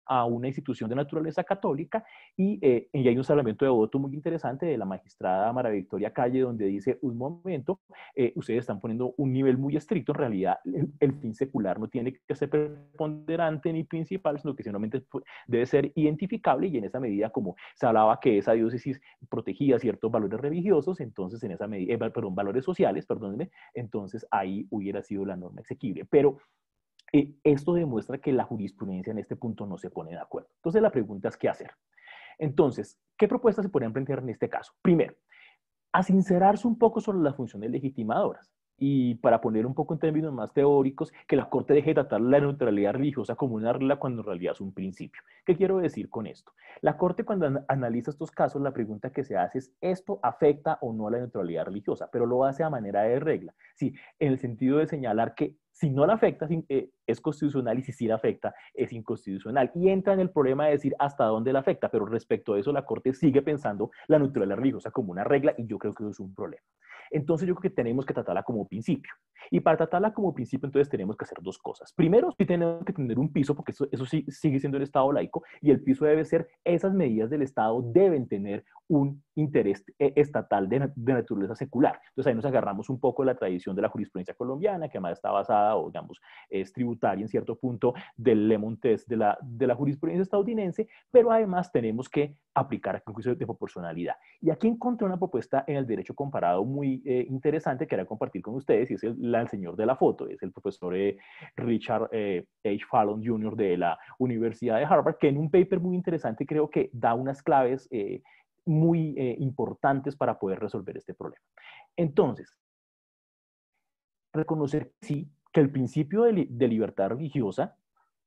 a una institución de naturaleza católica, y, eh, y hay un salvamento de voto muy interesante de la magistrada Mara Victoria Calle, donde dice, un momento, eh, ustedes están poniendo un nivel muy estricto, en realidad el, el fin secular no tiene que ser preponderante ni principal, sino que simplemente debe ser identificable, y en esa medida, como se hablaba que esa diócesis protegía ciertos valores religiosos, entonces en esa medida, eh, perdón, valores sociales, perdónenme, entonces ahí hubiera sido la norma exequible. Pero eh, esto demuestra que la jurisprudencia en este punto no se pone de acuerdo. Entonces la pregunta es, ¿qué hacer? Entonces, ¿qué propuestas se podrían plantear en este caso? Primero, a sincerarse un poco sobre las funciones legitimadoras. Y para poner un poco en términos más teóricos, que la Corte deje de tratar la neutralidad religiosa como una regla cuando en realidad es un principio. ¿Qué quiero decir con esto? La Corte, cuando an analiza estos casos, la pregunta que se hace es, ¿esto afecta o no a la neutralidad religiosa? Pero lo hace a manera de regla. Sí, en el sentido de señalar que si no la afecta, eh, es constitucional, y si sí la afecta, es inconstitucional. Y entra en el problema de decir hasta dónde la afecta, pero respecto a eso, la Corte sigue pensando la neutralidad religiosa como una regla, y yo creo que eso es un problema. Entonces yo creo que tenemos que tratarla como principio. Y para tratarla como principio, entonces tenemos que hacer dos cosas. Primero, sí tenemos que tener un piso, porque eso, eso sí sigue siendo el Estado laico, y el piso debe ser, esas medidas del Estado deben tener un interés estatal de, de naturaleza secular. Entonces ahí nos agarramos un poco de la tradición de la jurisprudencia colombiana, que además está basada, o digamos, es tributaria en cierto punto del Lemon Test de la, de la jurisprudencia estadounidense, pero además tenemos que aplicar el juicio de proporcionalidad. Y aquí encontré una propuesta en el derecho comparado muy eh, interesante que era compartir con ustedes, y es el, la, el señor de la foto, es el profesor eh, Richard eh, H. Fallon junior de la Universidad de Harvard, que en un paper muy interesante creo que da unas claves eh, muy eh, importantes para poder resolver este problema. Entonces, reconocer sí que el principio de, li de libertad religiosa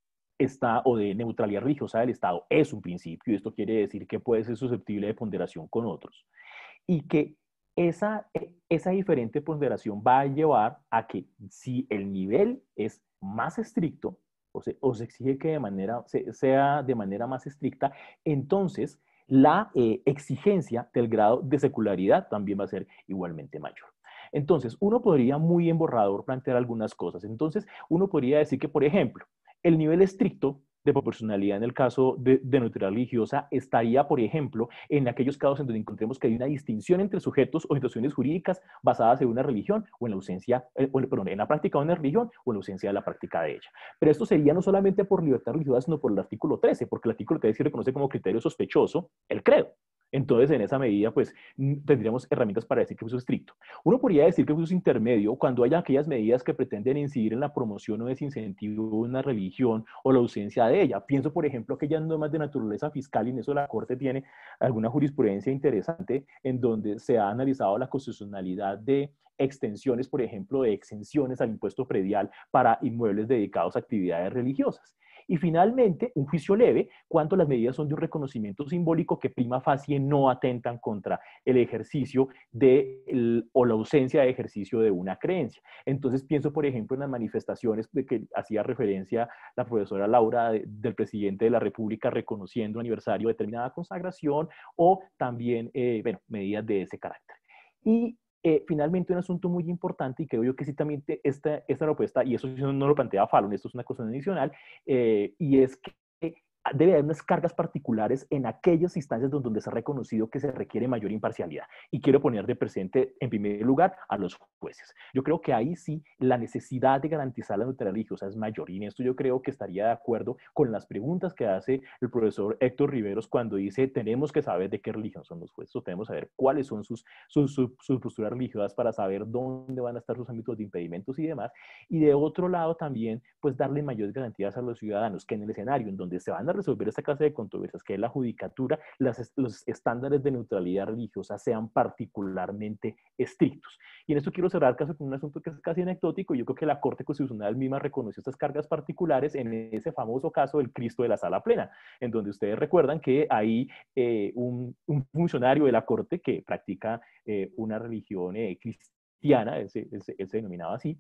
está, o de neutralidad religiosa del Estado, es un principio, y esto quiere decir que puede ser susceptible de ponderación con otros, y que esa, esa diferente ponderación va a llevar a que si el nivel es más estricto, o se, o se exige que de manera, se, sea de manera más estricta, entonces la eh, exigencia del grado de secularidad también va a ser igualmente mayor. Entonces, uno podría muy emborrador plantear algunas cosas. Entonces, uno podría decir que, por ejemplo, el nivel estricto de proporcionalidad en el caso de, de neutralidad religiosa estaría, por ejemplo, en aquellos casos en donde encontremos que hay una distinción entre sujetos o situaciones jurídicas basadas en una religión o en la ausencia, eh, perdón, en la práctica de una religión o en la ausencia de la práctica de ella. Pero esto sería no solamente por libertad religiosa, sino por el artículo trece, porque el artículo trece reconoce como criterio sospechoso el credo. Entonces, en esa medida, pues, tendríamos herramientas para decir que es uso estricto. Uno podría decir que es uso intermedio cuando haya aquellas medidas que pretenden incidir en la promoción o desincentivo de una religión o la ausencia de ella. Pienso, por ejemplo, que ya normas de naturaleza fiscal, y en eso la Corte tiene alguna jurisprudencia interesante en donde se ha analizado la constitucionalidad de extensiones, por ejemplo, de exenciones al impuesto predial para inmuebles dedicados a actividades religiosas. Y finalmente, un juicio leve cuando las medidas son de un reconocimiento simbólico que prima facie no atentan contra el ejercicio de el, o la ausencia de ejercicio de una creencia. Entonces pienso, por ejemplo, en las manifestaciones de que hacía referencia la profesora Laura de, del presidente de la República reconociendo aniversario de determinada consagración, o también, eh, bueno, medidas de ese carácter. Y Eh, finalmente, un asunto muy importante, y creo yo que sí también te, esta, esta propuesta, y eso no lo plantea Fallon, esto es una cosa adicional, eh, y es que debe haber unas cargas particulares en aquellas instancias donde se ha reconocido que se requiere mayor imparcialidad. Y quiero poner de presente, en primer lugar, a los jueces. Yo creo que ahí sí la necesidad de garantizar la neutralidad religiosa es mayor. Y en esto yo creo que estaría de acuerdo con las preguntas que hace el profesor Héctor Riveros cuando dice, tenemos que saber de qué religión son los jueces, o tenemos que saber cuáles son sus, sus, sus, sus posturas religiosas para saber dónde van a estar sus ámbitos de impedimentos y demás. Y de otro lado también, pues darle mayores garantías a los ciudadanos que en el escenario en donde se van a resolver esta clase de controversias, que es la judicatura, las, los estándares de neutralidad religiosa sean particularmente estrictos. Y en esto quiero cerrar caso con un asunto que es casi anecdótico. Yo creo que la Corte Constitucional misma reconoció estas cargas particulares en ese famoso caso del Cristo de la Sala Plena, en donde ustedes recuerdan que hay eh, un, un funcionario de la Corte que practica eh, una religión eh, cristiana, él se, él, se, él se denominaba así,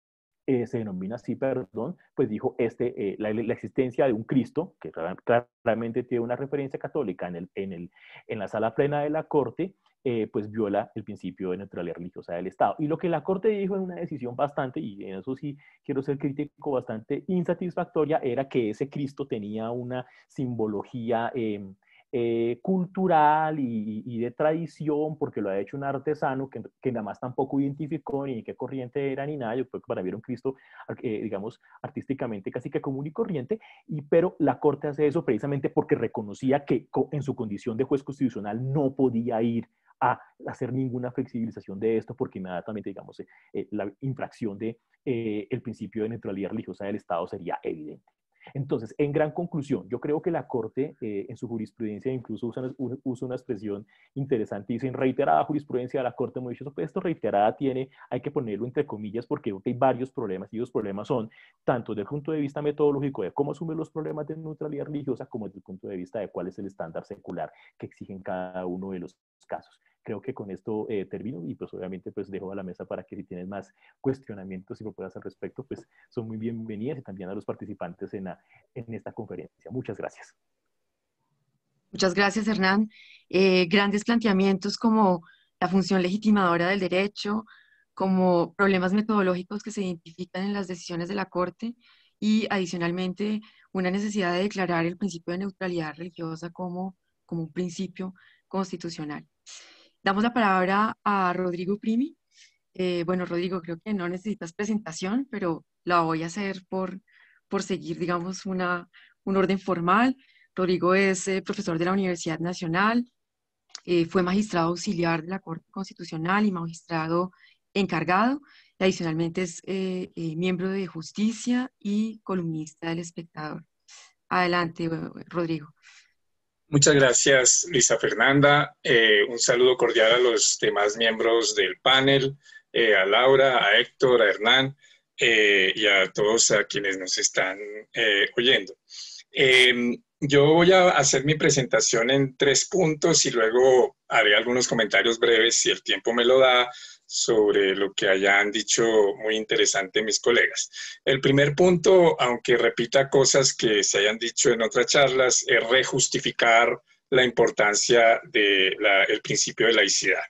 Eh, se denomina así, perdón, pues dijo este, eh, la, la existencia de un Cristo, que claramente tiene una referencia católica en, el, en, el, en la Sala Plena de la Corte, eh, pues viola el principio de neutralidad religiosa del Estado. Y lo que la Corte dijo en una decisión bastante, y en eso sí quiero ser crítico, bastante insatisfactoria, era que ese Cristo tenía una simbología eh, eh, cultural y, y de tradición, porque lo ha hecho un artesano que, que nada más tampoco identificó ni qué corriente era ni nada. Yo creo que para mí era un Cristo, eh, digamos, artísticamente casi que común y corriente, y, pero la Corte hace eso precisamente porque reconocía que en su condición de juez constitucional no podía ir a hacer ninguna flexibilización de esto, porque inmediatamente, digamos, eh, eh, la infracción del de, eh, principio de neutralidad religiosa del Estado sería evidente. Entonces, en gran conclusión, yo creo que la Corte, eh, en su jurisprudencia, incluso usa una, usa una expresión interesante, dicen reiterada jurisprudencia de la Corte, muy dicho, pues esto reiterada tiene, hay que ponerlo entre comillas, porque hay varios problemas, y los problemas son tanto desde el punto de vista metodológico de cómo asumir los problemas de neutralidad religiosa, como desde el punto de vista de cuál es el estándar secular que exigen cada uno de los casos. Creo que con esto eh, termino, y pues obviamente pues dejo a la mesa para que si tienen más cuestionamientos y propuestas al respecto, pues son muy bienvenidas, y también a los participantes en, la, en esta conferencia. Muchas gracias. Muchas gracias, Hernán. Eh, grandes planteamientos como la función legitimadora del derecho, como problemas metodológicos que se identifican en las decisiones de la Corte, y adicionalmente una necesidad de declarar el principio de neutralidad religiosa como, como un principio constitucional. Damos la palabra a Rodrigo Primi. Eh, bueno, Rodrigo, creo que no necesitas presentación, pero la voy a hacer por, por seguir, digamos, una, un orden formal. Rodrigo es eh, profesor de la Universidad Nacional, eh, fue magistrado auxiliar de la Corte Constitucional y magistrado encargado. Y adicionalmente es eh, eh, miembro de Justicia y columnista del Espectador. Adelante, Rodrigo. Muchas gracias, Luisa Fernanda. Eh, un saludo cordial a los demás miembros del panel, eh, a Laura, a Héctor, a Hernán eh, y a todos a quienes nos están eh, oyendo. Eh, yo voy a hacer mi presentación en tres puntos y luego haré algunos comentarios breves, si el tiempo me lo da, sobre lo que hayan dicho muy interesante mis colegas. El primer punto, aunque repita cosas que se hayan dicho en otras charlas, es rejustificar la importancia del principio de laicidad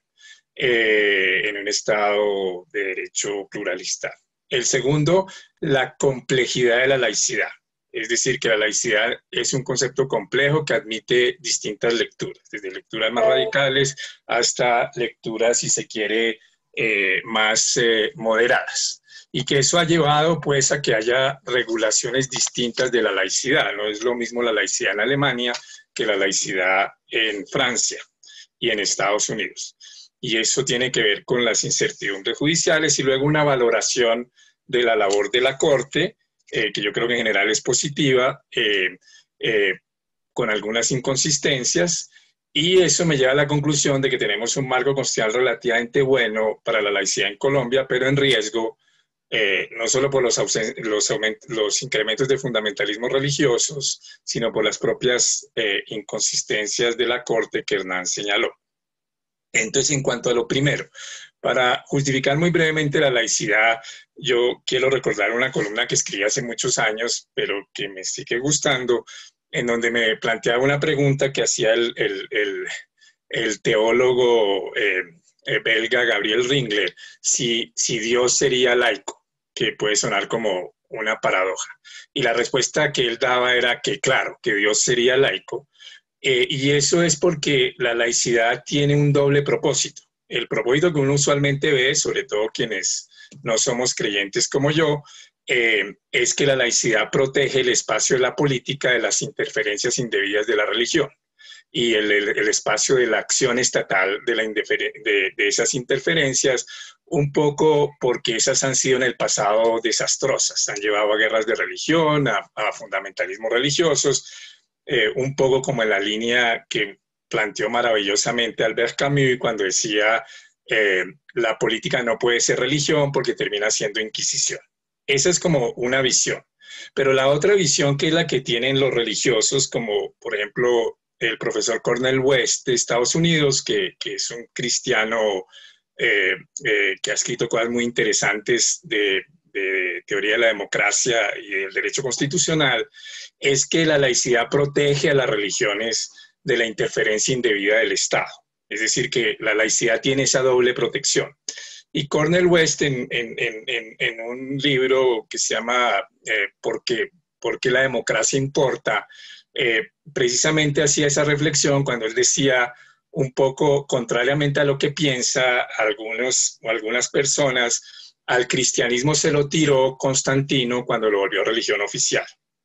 eh, en un Estado de derecho pluralista. El segundo, la complejidad de la laicidad. Es decir, que la laicidad es un concepto complejo que admite distintas lecturas, desde lecturas más radicales hasta lecturas, si se quiere, eh, más eh, moderadas. Y que eso ha llevado pues a que haya regulaciones distintas de la laicidad. No es lo mismo la laicidad en Alemania que la laicidad en Francia y en Estados Unidos. Y eso tiene que ver con las incertidumbres judiciales y luego una valoración de la labor de la Corte, Eh, que yo creo que en general es positiva, eh, eh, con algunas inconsistencias, y eso me lleva a la conclusión de que tenemos un marco constitucional relativamente bueno para la laicidad en Colombia, pero en riesgo, eh, no solo por los, los, los incrementos de fundamentalismos religiosos, sino por las propias eh, inconsistencias de la Corte que Hernán señaló. Entonces, en cuanto a lo primero, para justificar muy brevemente la laicidad, yo quiero recordar una columna que escribí hace muchos años, pero que me sigue gustando, en donde me planteaba una pregunta que hacía el, el, el, el teólogo eh, belga Gabriel Ringler, si, si Dios sería laico, que puede sonar como una paradoja. Y la respuesta que él daba era que, claro, que Dios sería laico, eh, y eso es porque la laicidad tiene un doble propósito. El propósito que uno usualmente ve, sobre todo quienes no somos creyentes como yo, eh, es que la laicidad protege el espacio de la política de las interferencias indebidas de la religión y el, el, el espacio de la acción estatal de, la de, de esas interferencias, un poco porque esas han sido en el pasado desastrosas, han llevado a guerras de religión, a, a fundamentalismos religiosos, eh, un poco como en la línea que planteó maravillosamente Albert Camus cuando decía eh, la política no puede ser religión porque termina siendo inquisición. Esa es como una visión. Pero la otra visión, que es la que tienen los religiosos, como por ejemplo el profesor Cornel West de Estados Unidos, que, que es un cristiano eh, eh, que ha escrito cosas muy interesantes de, de teoría de la democracia y del derecho constitucional, es que la laicidad protege a las religiones de la interferencia indebida del Estado. Es decir, que la laicidad tiene esa doble protección. Y Cornel West, en, en, en, en un libro que se llama eh, ¿Por qué, ¿Por qué la democracia importa?, eh, precisamente hacía esa reflexión cuando él decía, un poco contrariamente a lo que piensa algunos o algunas personas, al cristianismo se lo tiró Constantino cuando lo volvió religión oficial,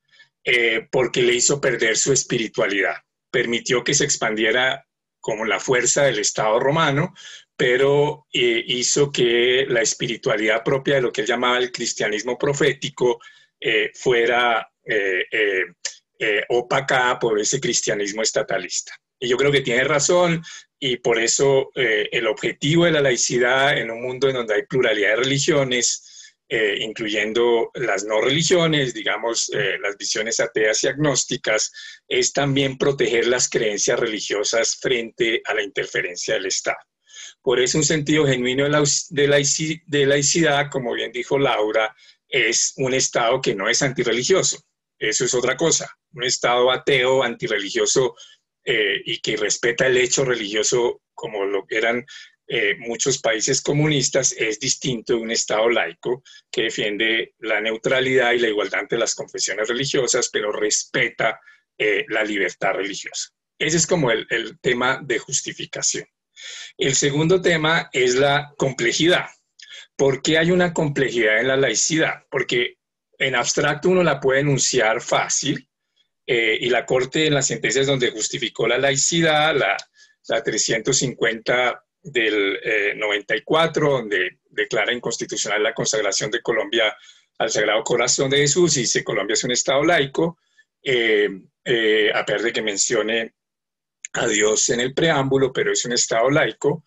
eh, porque le hizo perder su espiritualidad. Permitió que se expandiera como la fuerza del Estado romano, pero eh, hizo que la espiritualidad propia de lo que él llamaba el cristianismo profético eh, fuera eh, eh, eh, opacada por ese cristianismo estatalista. Y yo creo que tiene razón, y por eso eh, el objetivo de la laicidad en un mundo en donde hay pluralidad de religiones, eh, incluyendo las no religiones, digamos, eh, las visiones ateas y agnósticas, es también proteger las creencias religiosas frente a la interferencia del Estado. Por eso un sentido genuino de laicidad, como bien dijo Laura, es un Estado que no es antirreligioso. Eso es otra cosa. Un Estado ateo, antirreligioso, eh, y que respeta el hecho religioso como lo eran eh, muchos países comunistas, es distinto de un Estado laico que defiende la neutralidad y la igualdad ante las confesiones religiosas, pero respeta eh, la libertad religiosa. Ese es como el, el tema de justificación. El segundo tema es la complejidad. ¿Por qué hay una complejidad en la laicidad? Porque en abstracto uno la puede enunciar fácil, eh, y la Corte en las sentencias donde justificó la laicidad, la, la trescientos cincuenta del eh, noventa y cuatro, donde declara inconstitucional la consagración de Colombia al Sagrado Corazón de Jesús y dice Colombia es un Estado laico, eh, eh, a pesar de que mencione a Dios en el preámbulo, pero es un Estado laico.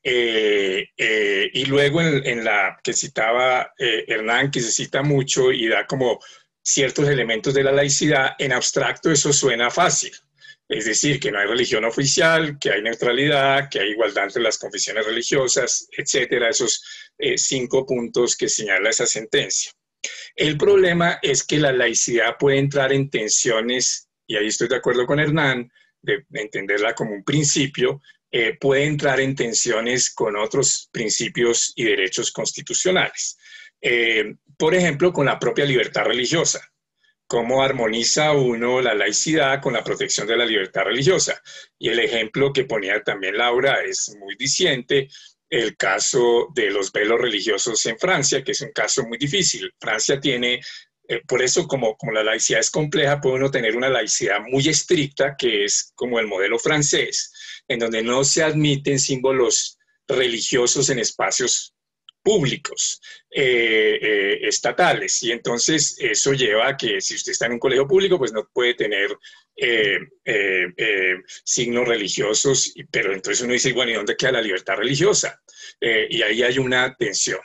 Eh, eh, y luego en, en la que citaba eh, Hernán, que se cita mucho y da como ciertos elementos de la laicidad, en abstracto eso suena fácil. Es decir, que no hay religión oficial, que hay neutralidad, que hay igualdad entre las confesiones religiosas, etcétera, esos eh, cinco puntos que señala esa sentencia. El problema es que la laicidad puede entrar en tensiones, y ahí estoy de acuerdo con Hernán, de entenderla como un principio, eh, puede entrar en tensiones con otros principios y derechos constitucionales. Eh, por ejemplo, con la propia libertad religiosa. ¿Cómo armoniza uno la laicidad con la protección de la libertad religiosa? Y el ejemplo que ponía también Laura es muy diciente, el caso de los velos religiosos en Francia, que es un caso muy difícil. Francia tiene... Eh, por eso, como, como la laicidad es compleja, puede uno tener una laicidad muy estricta, que es como el modelo francés, en donde no se admiten símbolos religiosos en espacios públicos, eh, eh, estatales. Y entonces eso lleva a que si usted está en un colegio público, pues no puede tener eh, eh, eh, signos religiosos, pero entonces uno dice, bueno, ¿y dónde queda la libertad religiosa? Eh, y ahí hay una tensión.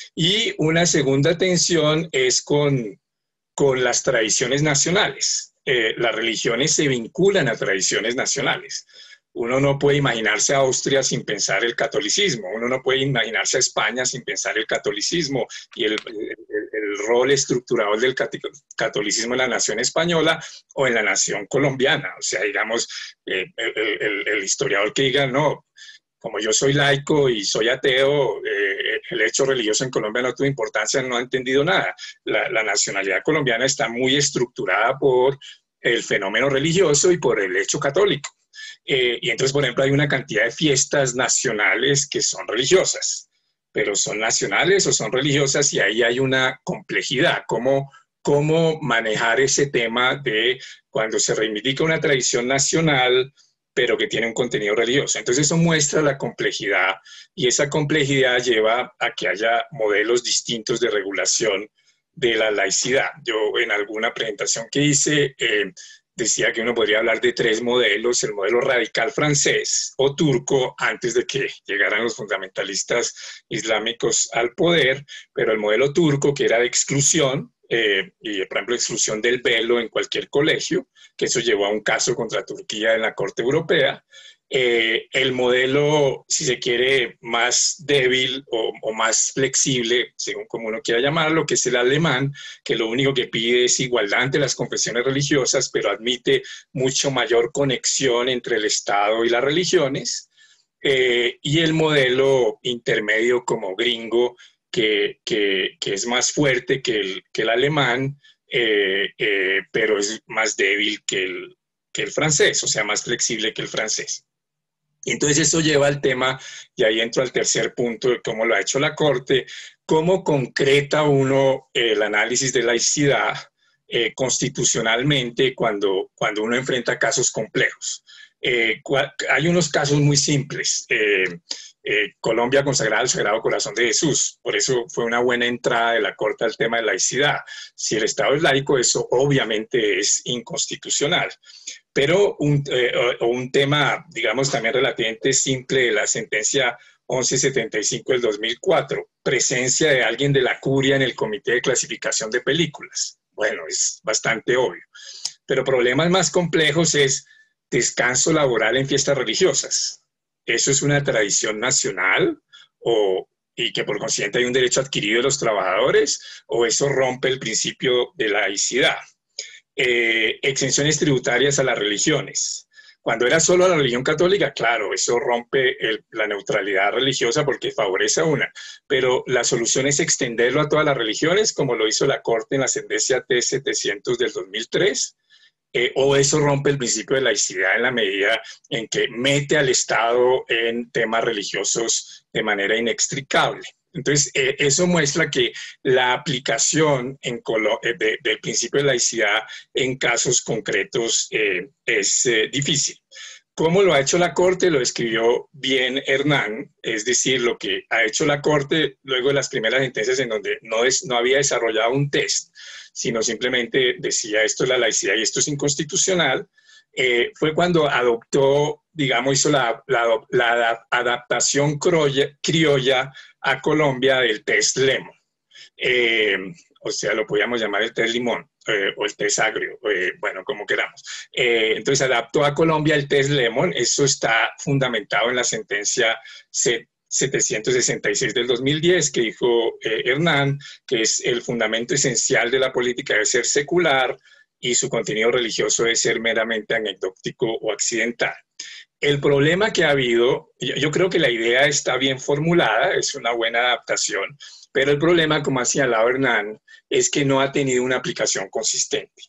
Y una segunda tensión es con... con las tradiciones nacionales. Eh, las religiones se vinculan a tradiciones nacionales. Uno no puede imaginarse a Austria sin pensar el catolicismo, uno no puede imaginarse a España sin pensar el catolicismo y el, el, el rol estructurador del catolicismo en la nación española o en la nación colombiana. O sea, digamos, eh, el, el, el historiador que diga, no, como yo soy laico y soy ateo, eh, el hecho religioso en Colombia no tuvo importancia, no ha entendido nada. La, la nacionalidad colombiana está muy estructurada por el fenómeno religioso y por el hecho católico. Eh, y entonces, por ejemplo, hay una cantidad de fiestas nacionales que son religiosas, pero son nacionales o son religiosas y ahí hay una complejidad. ¿Cómo, cómo manejar ese tema de cuando se reivindica una tradición nacional, pero que tiene un contenido religioso? Entonces eso muestra la complejidad y esa complejidad lleva a que haya modelos distintos de regulación de la laicidad. Yo en alguna presentación que hice eh, decía que uno podría hablar de tres modelos: el modelo radical francés o turco antes de que llegaran los fundamentalistas islámicos al poder, pero el modelo turco, que era de exclusión, eh, y por ejemplo exclusión del velo en cualquier colegio, que eso llevó a un caso contra Turquía en la Corte Europea. Eh, el modelo, si se quiere, más débil o, o más flexible, según como uno quiera llamarlo, que es el alemán, que lo único que pide es igualdad entre las confesiones religiosas, pero admite mucho mayor conexión entre el Estado y las religiones. eh, y el modelo intermedio como gringo, que, que, que es más fuerte que el, que el alemán, eh, eh, pero es más débil que el, que el francés, o sea, más flexible que el francés. Y entonces eso lleva al tema, y ahí entro al tercer punto de cómo lo ha hecho la Corte, cómo concreta uno el análisis de laicidad eh, constitucionalmente cuando, cuando uno enfrenta casos complejos. Eh, hay unos casos muy simples. Eh, eh, Colombia consagrada al Sagrado Corazón de Jesús, por eso fue una buena entrada de la Corte al tema de laicidad. Si el Estado es laico, eso obviamente es inconstitucional. Pero un, eh, o un tema, digamos, también relativamente simple de la sentencia once setenta y cinco del dos mil cuatro, presencia de alguien de la curia en el Comité de Clasificación de Películas. Bueno, es bastante obvio. Pero problemas más complejos es descanso laboral en fiestas religiosas. ¿Eso es una tradición nacional o, y que por consiguiente hay un derecho adquirido de los trabajadores, o eso rompe el principio de laicidad? Eh, exenciones tributarias a las religiones. Cuando era solo a la religión católica, claro, eso rompe el, la neutralidad religiosa porque favorece a una, pero la solución es extenderlo a todas las religiones, como lo hizo la Corte en la sentencia T setecientos del dos mil tres, eh, o eso rompe el principio de laicidad en la medida en que mete al Estado en temas religiosos de manera inextricable. Entonces, eh, eso muestra que la aplicación en de, de, del principio de laicidad en casos concretos eh, es eh, difícil. ¿Cómo lo ha hecho la Corte? Lo escribió bien Hernán, es decir, lo que ha hecho la Corte luego de las primeras sentencias en donde no, es, no había desarrollado un test, sino simplemente decía esto es la laicidad y esto es inconstitucional, eh, fue cuando adoptó, digamos, hizo la, la, la adaptación criolla, criolla a Colombia del test Lemon. Eh, o sea, lo podíamos llamar el test limón eh, o el test agrio, eh, bueno, como queramos. Eh, entonces adaptó a Colombia el test Lemon, eso está fundamentado en la sentencia setecientos sesenta y seis del dos mil diez que dijo eh, Hernán, que es el fundamento esencial de la política debe ser secular y su contenido religioso debe ser meramente anecdótico o accidental. El problema que ha habido, yo creo que la idea está bien formulada, es una buena adaptación, pero el problema, como ha señalado Hernán, es que no ha tenido una aplicación consistente.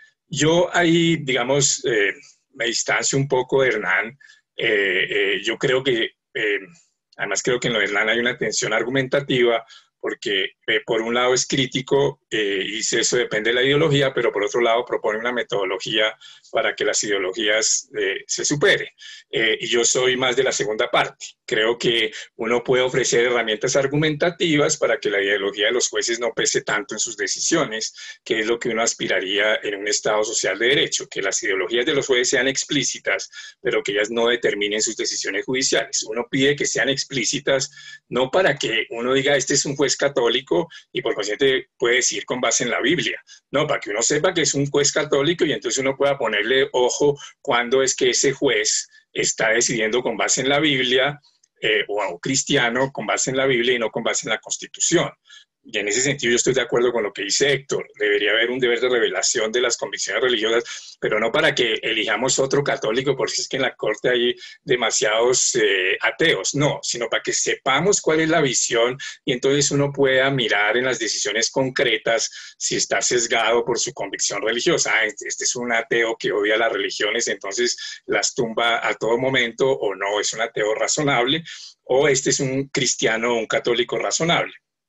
Yo ahí, digamos, eh, me distancio un poco de Hernán. Eh, eh, yo creo que, eh, además creo que en lo de Hernán hay una tensión argumentativa, porque eh, por un lado es crítico eh, y eso depende de la ideología, pero por otro lado propone una metodología para que las ideologías eh, se superen. Eh, y yo soy más de la segunda parte. Creo que uno puede ofrecer herramientas argumentativas para que la ideología de los jueces no pese tanto en sus decisiones, que es lo que uno aspiraría en un Estado social de derecho, que las ideologías de los jueces sean explícitas, pero que ellas no determinen sus decisiones judiciales. Uno pide que sean explícitas, no para que uno diga, este es un juez católico y por consiguiente puede decir con base en la Biblia, no, para que uno sepa que es un juez católico y entonces uno pueda ponerle ojo cuando es que ese juez está decidiendo con base en la Biblia, eh, o a un cristiano con base en la Biblia y no con base en la Constitución. Y en ese sentido yo estoy de acuerdo con lo que dice Héctor. Debería haber un deber de revelación de las convicciones religiosas, pero no para que elijamos otro católico porque es que en la Corte hay demasiados eh, ateos, no, sino para que sepamos cuál es la visión y entonces uno pueda mirar en las decisiones concretas si está sesgado por su convicción religiosa. Ah, este es un ateo que odia las religiones, entonces las tumba a todo momento, o no, es un ateo razonable, o este es un cristiano o un católico razonable.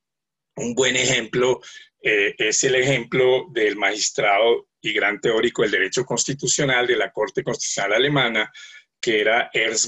Un buen ejemplo eh, es el ejemplo del magistrado y gran teórico del derecho constitucional de la Corte Constitucional Alemana, que era Ernst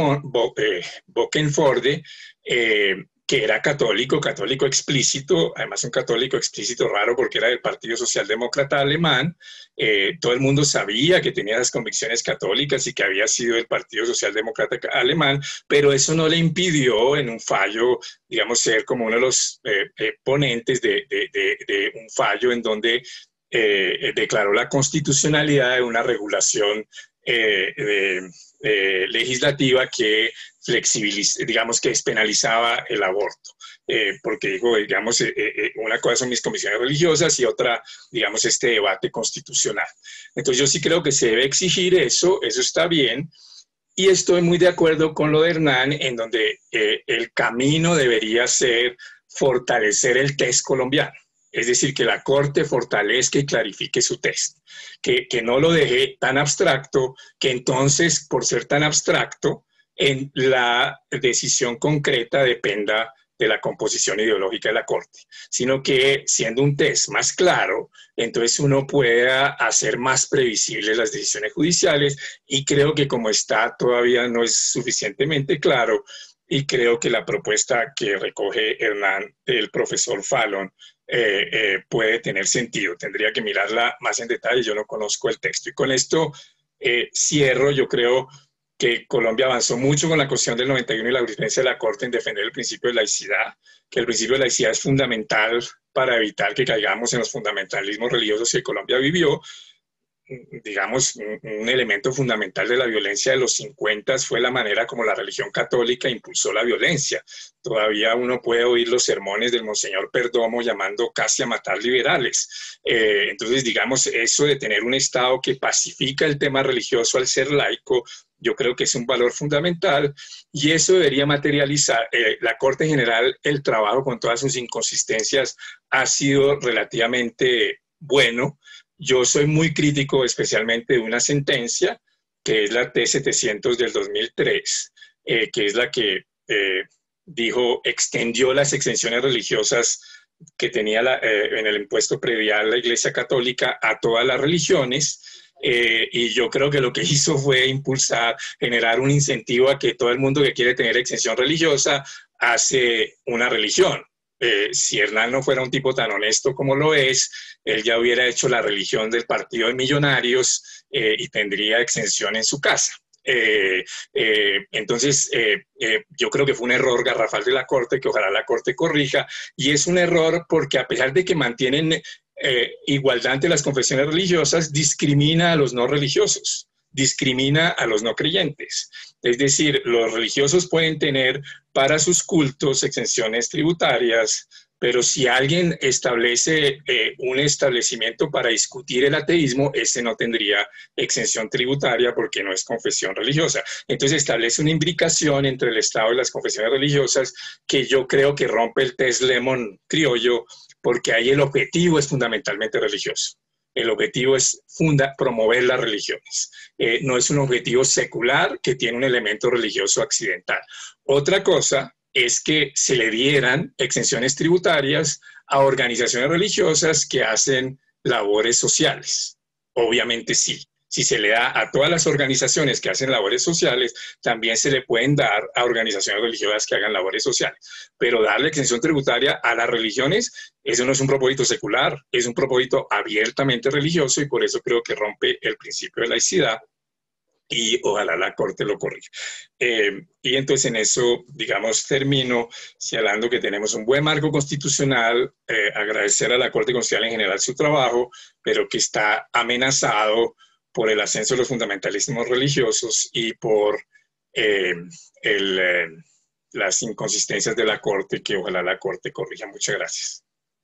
Bokenforde, eh, que era católico, católico explícito, además un católico explícito raro porque era del Partido Socialdemócrata Alemán. Eh, todo el mundo sabía que tenía las convicciones católicas y que había sido del Partido Socialdemócrata Alemán, pero eso no le impidió en un fallo, digamos, ser como uno de los eh, eh, ponentes de, de, de, de un fallo en donde eh, declaró la constitucionalidad de una regulación eh, de, eh, legislativa que flexibiliza, digamos que despenalizaba el aborto, eh, porque digo, digamos, eh, eh, una cosa son mis convicciones religiosas y otra, digamos, este debate constitucional. Entonces yo sí creo que se debe exigir eso, eso está bien, Y estoy muy de acuerdo con lo de Hernán, en donde eh, el camino debería ser fortalecer el test colombiano. Es decir, que la Corte fortalezca y clarifique su test. Que, que no lo deje tan abstracto, que entonces, por ser tan abstracto, en la decisión concreta dependa de la composición ideológica de la Corte, sino que siendo un test más claro, entonces uno pueda hacer más previsibles las decisiones judiciales, y creo que como está todavía no es suficientemente claro, y creo que la propuesta que recoge Hernán del profesor Fallon eh, eh, puede tener sentido. Tendría que mirarla más en detalle, yo no conozco el texto. Y con esto eh, cierro. Yo creo que Colombia avanzó mucho con la Constitución del noventa y uno y la jurisprudencia de la Corte en defender el principio de laicidad, que el principio de laicidad es fundamental para evitar que caigamos en los fundamentalismos religiosos que Colombia vivió. Digamos, un, un elemento fundamental de la violencia de los cincuenta fue la manera como la religión católica impulsó la violencia. Todavía uno puede oír los sermones del Monseñor Perdomo llamando casi a matar liberales. Eh, entonces, digamos, eso de tener un Estado que pacifica el tema religioso al ser laico, yo creo que es un valor fundamental, y eso debería materializar. Eh, la Corte General, el trabajo con todas sus inconsistencias ha sido relativamente bueno. Yo soy muy crítico especialmente de una sentencia, que es la T setecientos del dos mil tres, eh, que es la que eh, dijo, extendió las exenciones religiosas que tenía la, eh, en el impuesto predial la Iglesia Católica a todas las religiones. Eh, y yo creo que lo que hizo fue impulsar, generar un incentivo a que todo el mundo que quiere tener exención religiosa hace una religión. Eh, si Hernán no fuera un tipo tan honesto como lo es, él ya hubiera hecho la religión del partido de millonarios eh, y tendría exención en su casa. Eh, eh, entonces, eh, eh, yo creo que fue un error garrafal de la Corte, que ojalá la Corte corrija, y es un error porque a pesar de que mantienen eh, igualdad ante las confesiones religiosas, discrimina a los no religiosos, discrimina a los no creyentes. Es decir, los religiosos pueden tener para sus cultos exenciones tributarias, pero si alguien establece eh, un establecimiento para discutir el ateísmo, ese no tendría exención tributaria porque no es confesión religiosa. Entonces establece una imbricación entre el Estado y las confesiones religiosas que yo creo que rompe el test Lemon criollo, porque ahí el objetivo es fundamentalmente religioso. El objetivo es funda, promover las religiones. Eh, no es un objetivo secular que tiene un elemento religioso accidental. Otra cosa es que se le dieran exenciones tributarias a organizaciones religiosas que hacen labores sociales. Obviamente sí. Si se le da a todas las organizaciones que hacen labores sociales, también se le pueden dar a organizaciones religiosas que hagan labores sociales. Pero darle exención tributaria a las religiones, eso no es un propósito secular, es un propósito abiertamente religioso, y por eso creo que rompe el principio de laicidad, y ojalá la Corte lo corrija. Eh, y entonces en eso, digamos, termino señalando que tenemos un buen marco constitucional, eh, agradecer a la Corte Constitucional en general su trabajo, pero que está amenazado por el ascenso de los fundamentalismos religiosos y por eh, el, eh, las inconsistencias de la Corte, que ojalá la Corte corrija. Muchas gracias.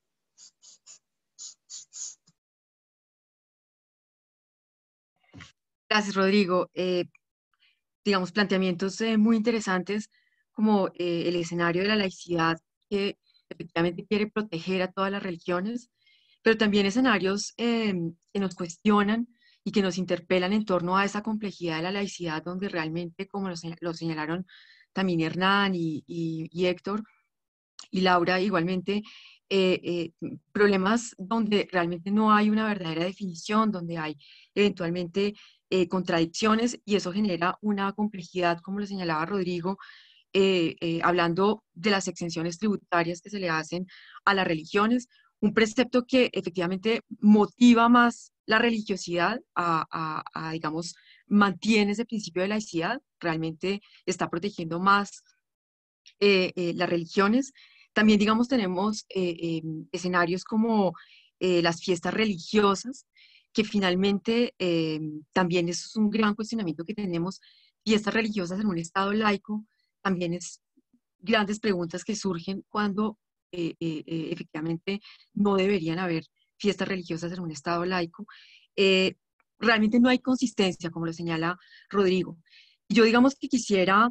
Gracias, Rodrigo. Eh, digamos, planteamientos eh, muy interesantes, como eh, el escenario de la laicidad, que efectivamente quiere proteger a todas las religiones, pero también escenarios eh, que nos cuestionan y que nos interpelan en torno a esa complejidad de la laicidad, donde realmente, como lo, lo señalaron también Hernán y, y, y Héctor y Laura igualmente, eh, eh, problemas donde realmente no hay una verdadera definición, donde hay eventualmente eh, contradicciones, y eso genera una complejidad, como lo señalaba Rodrigo, eh, eh, hablando de las exenciones tributarias que se le hacen a las religiones, un precepto que efectivamente motiva más la religiosidad, a, a, a, digamos, mantiene ese principio de laicidad, realmente está protegiendo más eh, eh, las religiones. También, digamos, tenemos eh, eh, escenarios como eh, las fiestas religiosas, que finalmente eh, también eso es un gran cuestionamiento que tenemos. Fiestas religiosas en un Estado laico, también es grandes preguntas que surgen cuando eh, eh, eh, efectivamente no deberían haber fiestas religiosas en un Estado laico. Eh, realmente no hay consistencia, como lo señala Rodrigo. Yo digamos que quisiera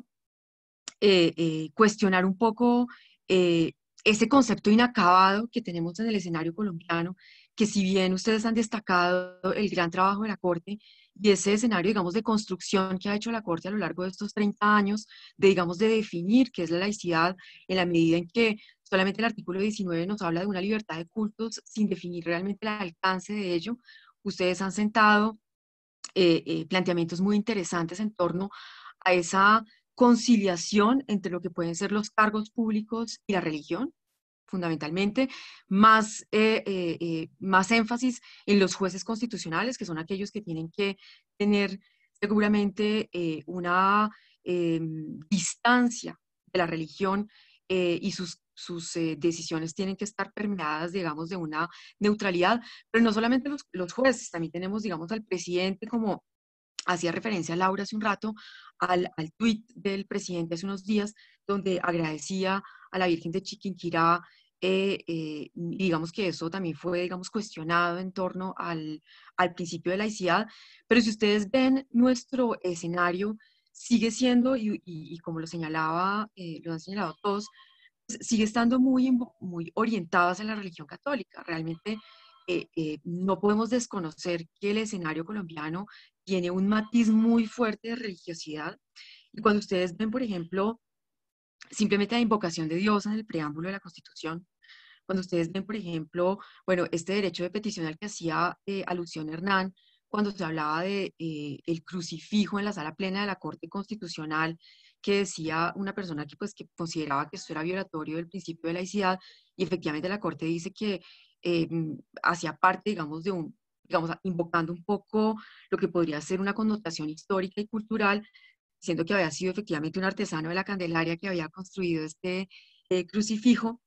eh, eh, cuestionar un poco eh, ese concepto inacabado que tenemos en el escenario colombiano, que si bien ustedes han destacado el gran trabajo de la Corte y ese escenario, digamos, de construcción que ha hecho la Corte a lo largo de estos treinta años, de, digamos, de definir qué es la laicidad en la medida en que solamente el artículo diecinueve nos habla de una libertad de cultos sin definir realmente el alcance de ello, ustedes han sentado eh, eh, planteamientos muy interesantes en torno a esa conciliación entre lo que pueden ser los cargos públicos y la religión, fundamentalmente, más, eh, eh, eh, más énfasis en los jueces constitucionales, que son aquellos que tienen que tener seguramente eh, una eh, distancia de la religión eh, y sus, sus eh, decisiones tienen que estar permeadas, digamos, de una neutralidad, pero no solamente los, los jueces, también tenemos, digamos, al presidente como hacía referencia Laura hace un rato al, al tuit del presidente hace unos días, donde agradecía a la Virgen de Chiquinquirá, eh, eh, y digamos que eso también fue, digamos, cuestionado en torno al, al principio de laicidad, pero si ustedes ven nuestro escenario, sigue siendo, y, y, y como lo señalaba, eh, lo han señalado todos, pues, sigue estando muy, invo- muy orientado hacia la religión católica. Realmente eh, eh, no podemos desconocer que el escenario colombiano tiene un matiz muy fuerte de religiosidad. Y cuando ustedes ven, por ejemplo, simplemente la invocación de Dios en el preámbulo de la Constitución, cuando ustedes ven, por ejemplo, bueno, este derecho de petición al que hacía eh, alusión Hernán, cuando se hablaba de eh, el crucifijo en la sala plena de la Corte Constitucional, que decía una persona que, pues, que consideraba que esto era violatorio del principio de laicidad, y efectivamente la Corte dice que eh, mm, hacía parte, digamos, de un, digamos, invocando un poco lo que podría ser una connotación histórica y cultural, diciendo que había sido efectivamente un artesano de la Candelaria que había construido este eh, crucifijo.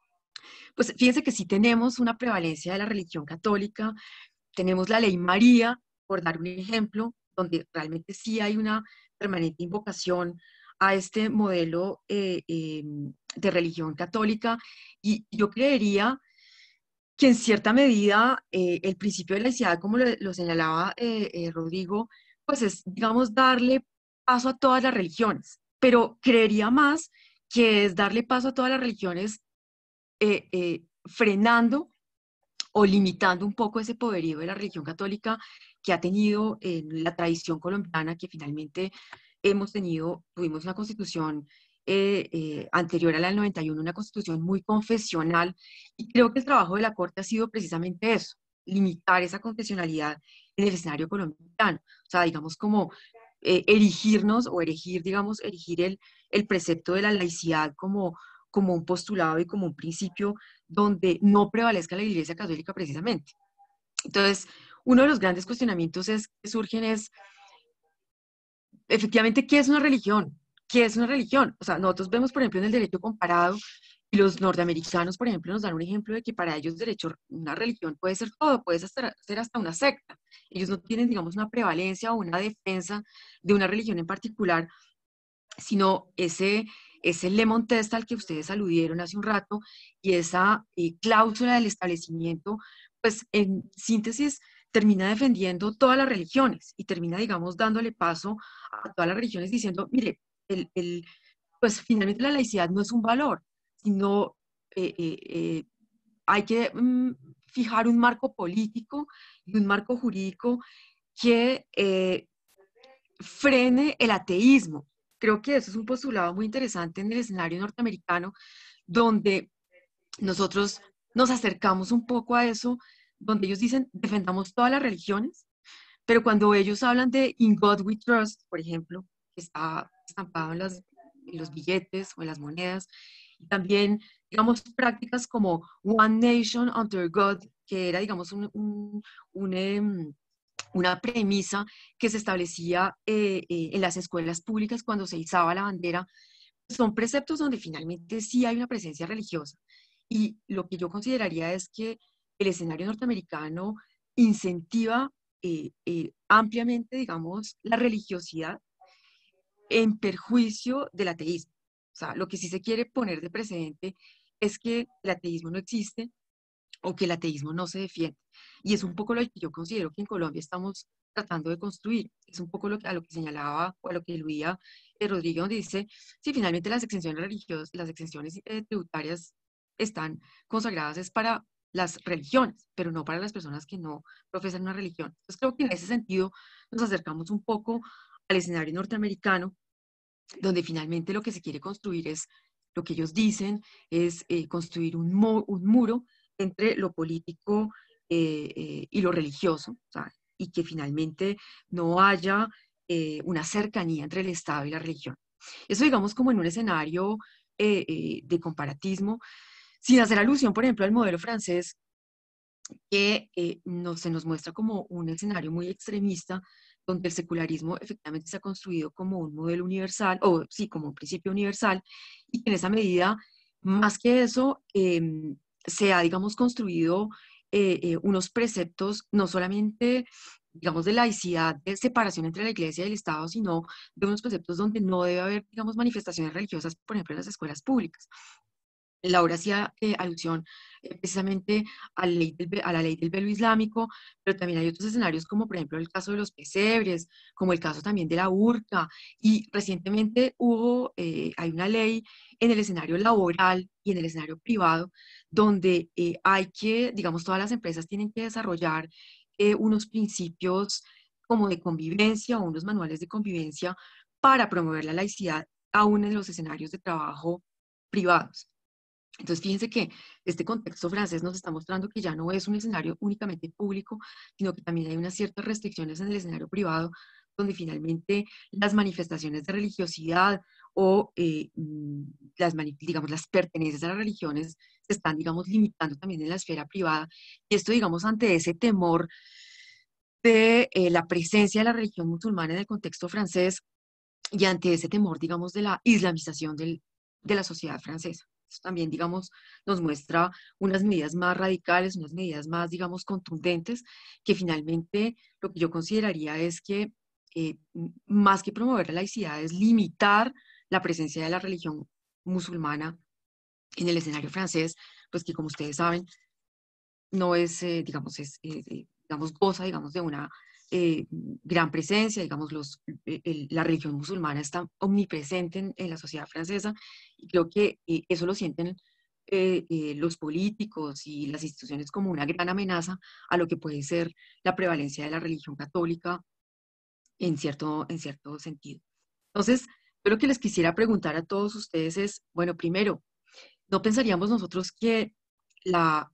Pues fíjense que sí tenemos una prevalencia de la religión católica, tenemos la ley María, por dar un ejemplo, donde realmente sí hay una permanente invocación a este modelo eh, eh, de religión católica, y yo creería que en cierta medida eh, el principio de laicidad, como lo, lo señalaba eh, eh, Rodrigo, pues es, digamos, darle paso a todas las religiones, pero creería más que es darle paso a todas las religiones eh, eh, frenando o limitando un poco ese poderío de la religión católica que ha tenido en la tradición colombiana, que finalmente hemos tenido, tuvimos una constitución eh, eh, anterior a la del noventa y uno, una constitución muy confesional, y creo que el trabajo de la Corte ha sido precisamente eso, limitar esa confesionalidad en el escenario colombiano, o sea, digamos como eh, erigirnos o erigir, digamos, erigir el, el precepto de la laicidad como, como un postulado y como un principio donde no prevalezca la Iglesia Católica precisamente. Entonces, uno de los grandes cuestionamientos es, que surgen es, efectivamente, ¿qué es una religión? ¿Qué es una religión? O sea, nosotros vemos, por ejemplo, en el derecho comparado, y los norteamericanos, por ejemplo, nos dan un ejemplo de que para ellos derecho, una religión puede ser todo, puede ser, ser hasta una secta. Ellos no tienen, digamos, una prevalencia o una defensa de una religión en particular, sino ese, ese lemon test al que ustedes aludieron hace un rato y esa eh, cláusula del establecimiento, pues en síntesis termina defendiendo todas las religiones y termina, digamos, dándole paso a todas las religiones diciendo, mire, el, el, pues finalmente la laicidad no es un valor, sino eh, eh, eh, hay que mm, fijar un marco político y un marco jurídico que eh, frene el ateísmo. Creo que eso es un postulado muy interesante en el escenario norteamericano, donde nosotros nos acercamos un poco a eso, donde ellos dicen, defendamos todas las religiones, pero cuando ellos hablan de In God We Trust, por ejemplo, que está estampado en, las, en los billetes o en las monedas, y también, digamos, prácticas como One Nation Under God, que era, digamos, un, un, un um, una premisa que se establecía eh, eh, en las escuelas públicas cuando se izaba la bandera, son preceptos donde finalmente sí hay una presencia religiosa. Y lo que yo consideraría es que el escenario norteamericano incentiva eh, eh, ampliamente, digamos, la religiosidad en perjuicio del ateísmo. O sea, lo que sí se quiere poner de precedente es que el ateísmo no existe o que el ateísmo no se defiende. Y es un poco lo que yo considero que en Colombia estamos tratando de construir. Es un poco lo que, a lo que señalaba o a lo que Luía eh, Rodríguez, donde dice, sí, finalmente las exenciones religiosas, las exenciones eh, tributarias están consagradas es para las religiones, pero no para las personas que no profesan una religión. Entonces creo que en ese sentido nos acercamos un poco al escenario norteamericano, donde finalmente lo que se quiere construir es, lo que ellos dicen, es eh, construir un, mo, un muro entre lo político eh, eh, y lo religioso, o sea, y que finalmente no haya eh, una cercanía entre el Estado y la religión. Eso digamos como en un escenario eh, eh, de comparatismo, sin hacer alusión, por ejemplo, al modelo francés, que eh, no, se nos muestra como un escenario muy extremista, donde el secularismo efectivamente se ha construido como un modelo universal, o sí, como un principio universal, y que en esa medida, más que eso, eh, se ha, digamos, construido eh, eh, unos preceptos, no solamente, digamos, de laicidad, de separación entre la iglesia y el Estado, sino de unos preceptos donde no debe haber, digamos, manifestaciones religiosas, por ejemplo, en las escuelas públicas. Laura hacía eh, alusión eh, precisamente a la, ley del, a la ley del velo islámico, pero también hay otros escenarios como por ejemplo el caso de los pesebres, como el caso también de la burka, y recientemente hubo, eh, hay una ley en el escenario laboral y en el escenario privado, donde eh, hay que, digamos, todas las empresas tienen que desarrollar eh, unos principios como de convivencia o unos manuales de convivencia para promover la laicidad aún en los escenarios de trabajo privados. Entonces, fíjense que este contexto francés nos está mostrando que ya no es un escenario únicamente público, sino que también hay unas ciertas restricciones en el escenario privado, donde finalmente las manifestaciones de religiosidad o eh, las, digamos, las pertenencias a las religiones se están, digamos, limitando también en la esfera privada. Y esto, digamos, ante ese temor de eh, la presencia de la religión musulmana en el contexto francés y ante ese temor, digamos, de la islamización del, de la sociedad francesa. Eso también, digamos, nos muestra unas medidas más radicales, unas medidas más, digamos, contundentes, que finalmente lo que yo consideraría es que eh, más que promover la laicidad es limitar la presencia de la religión musulmana en el escenario francés, pues que como ustedes saben, no es, eh, digamos, es, eh, digamos, goza, digamos, de una eh, gran presencia, digamos, los, el, la religión musulmana está omnipresente en, en la sociedad francesa, y creo que eh, eso lo sienten eh, eh, los políticos y las instituciones como una gran amenaza a lo que puede ser la prevalencia de la religión católica en cierto, en cierto sentido. Entonces, yo lo que les quisiera preguntar a todos ustedes es, bueno, primero, ¿no pensaríamos nosotros que la,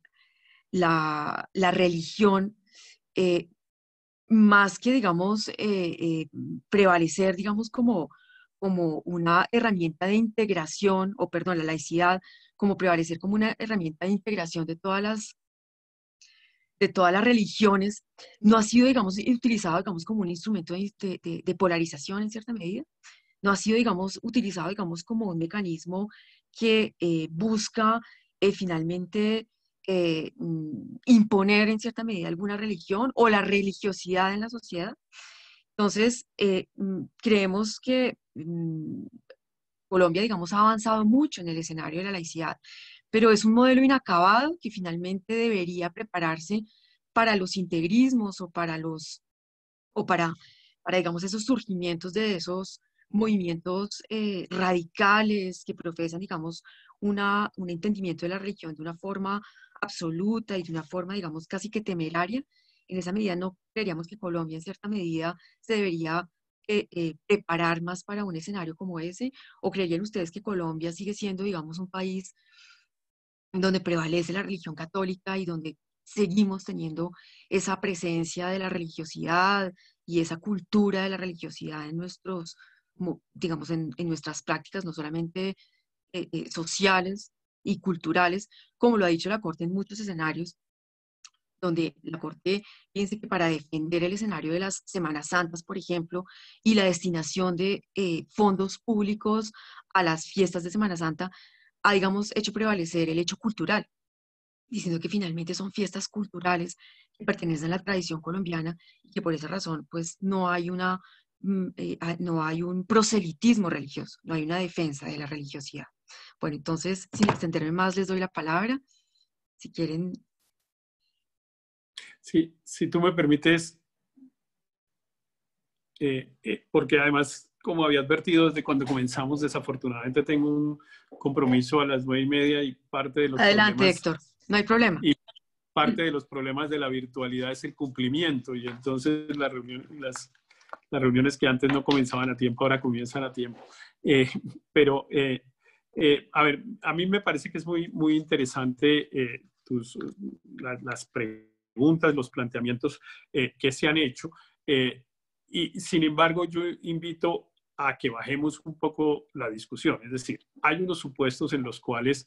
la, la religión, eh, más que, digamos, eh, eh, prevalecer, digamos, como, como una herramienta de integración, o perdón, la laicidad, como prevalecer como una herramienta de integración de todas las, de todas las religiones, no ha sido, digamos, utilizado, digamos, como un instrumento de, de, de polarización en cierta medida? No ha sido, digamos, utilizado, digamos, como un mecanismo que eh, busca eh, finalmente eh, imponer en cierta medida alguna religión o la religiosidad en la sociedad. Entonces, eh, creemos que mm, Colombia, digamos, ha avanzado mucho en el escenario de la laicidad, pero es un modelo inacabado que finalmente debería prepararse para los integrismos o para los, o para, para digamos, esos surgimientos de esos movimientos eh, radicales que profesan, digamos, una, un entendimiento de la religión de una forma absoluta y de una forma, digamos, casi que temeraria. En esa medida no creeríamos que Colombia, en cierta medida, se debería eh, eh, preparar más para un escenario como ese, o creerían ustedes que Colombia sigue siendo, digamos, un país donde prevalece la religión católica y donde seguimos teniendo esa presencia de la religiosidad y esa cultura de la religiosidad en nuestros, digamos, en, en nuestras prácticas, no solamente eh, eh, sociales y culturales, como lo ha dicho la Corte en muchos escenarios, donde la Corte piensa que para defender el escenario de las Semanas Santas, por ejemplo, y la destinación de eh, fondos públicos a las fiestas de Semana Santa, ha, digamos, hecho prevalecer el hecho cultural, diciendo que finalmente son fiestas culturales que pertenecen a la tradición colombiana y que por esa razón, pues, no hay una, eh, no hay un proselitismo religioso, no hay una defensa de la religiosidad. Bueno, entonces, sin extenderme más, les doy la palabra. Si quieren... Sí, si tú me permites, eh, eh, porque además, como había advertido desde cuando comenzamos, desafortunadamente tengo un compromiso a las nueve y media y parte de los Adelante, problemas, Héctor, no hay problema. Y parte de los problemas de la virtualidad es el cumplimiento, y entonces la reunión, las, las reuniones que antes no comenzaban a tiempo, ahora comienzan a tiempo. Eh, pero, eh, eh, a ver, a mí me parece que es muy, muy interesante eh, tus, la, las preguntas, los planteamientos eh, que se han hecho. Eh, y sin embargo, yo invito a que bajemos un poco la discusión. Es decir, hay unos supuestos en los cuales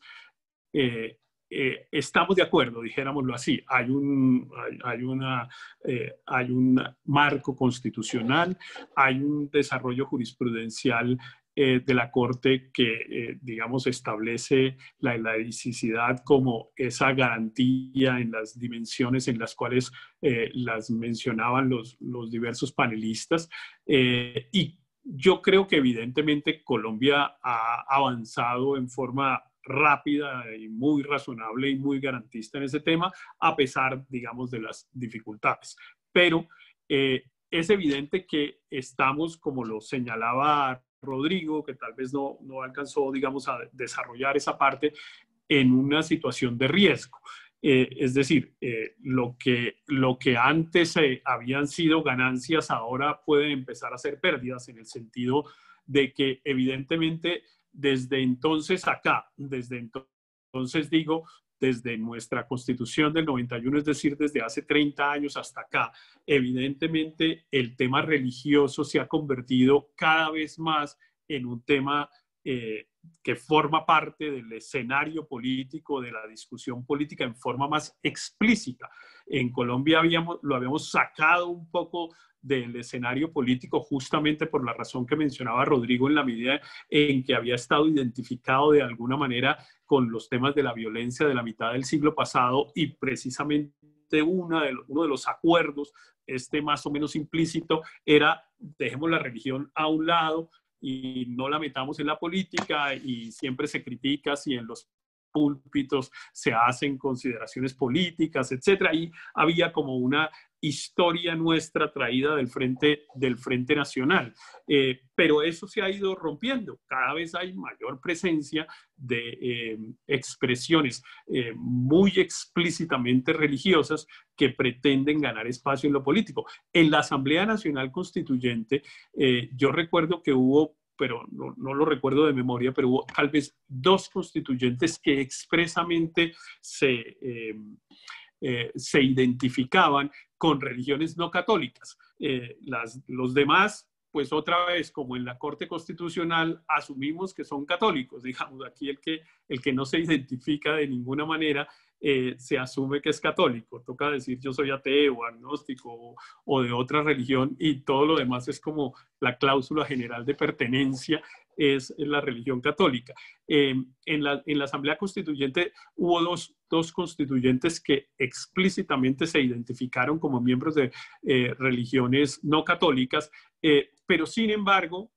eh, eh, estamos de acuerdo, dijéramoslo así. Hay un, hay, hay, una, eh, hay un marco constitucional, hay un desarrollo jurisprudencial eh, de la Corte que, eh, digamos, establece la laicidad como esa garantía en las dimensiones en las cuales eh, las mencionaban los, los diversos panelistas. Eh, y yo creo que evidentemente Colombia ha avanzado en forma rápida y muy razonable y muy garantista en ese tema, a pesar, digamos, de las dificultades. Pero eh, es evidente que estamos, como lo señalaba Rodrigo, que tal vez no, no alcanzó, digamos, a desarrollar esa parte, en una situación de riesgo. Eh, es decir, eh, lo, que, lo que antes eh, habían sido ganancias ahora pueden empezar a ser pérdidas, en el sentido de que evidentemente desde entonces acá, desde entonces digo, desde nuestra Constitución del noventa y uno, es decir, desde hace treinta años hasta acá, evidentemente el tema religioso se ha convertido cada vez más en un tema eh, que forma parte del escenario político, de la discusión política en forma más explícita. En Colombia habíamos, lo habíamos sacado un poco del escenario político justamente por la razón que mencionaba Rodrigo, en la medida en que había estado identificado de alguna manera con los temas de la violencia de la mitad del siglo pasado, y precisamente una de los, uno de los acuerdos, este más o menos implícito, era dejemos la religión a un lado y no la metamos en la política, y siempre se critica si en los púlpitos se hacen consideraciones políticas, etcétera. Y había como una historia nuestra traída del Frente, del Frente Nacional. Eh, pero eso se ha ido rompiendo. Cada vez hay mayor presencia de eh, expresiones eh, muy explícitamente religiosas que pretenden ganar espacio en lo político. En la Asamblea Nacional Constituyente, eh, yo recuerdo que hubo, pero no, no lo recuerdo de memoria, pero hubo tal vez dos constituyentes que expresamente se, eh, eh, se identificaban con religiones no católicas. Eh, las, los demás, pues otra vez, como en la Corte Constitucional, asumimos que son católicos. Digamos, aquí el que, el que no se identifica de ninguna manera, eh, se asume que es católico. Toca decir yo soy ateo, agnóstico o, o de otra religión, y todo lo demás es como la cláusula general de pertenencia, es la religión católica. Eh, en, la, en la Asamblea Constituyente hubo dos, dos constituyentes que explícitamente se identificaron como miembros de eh, religiones no católicas, eh, pero sin embargo,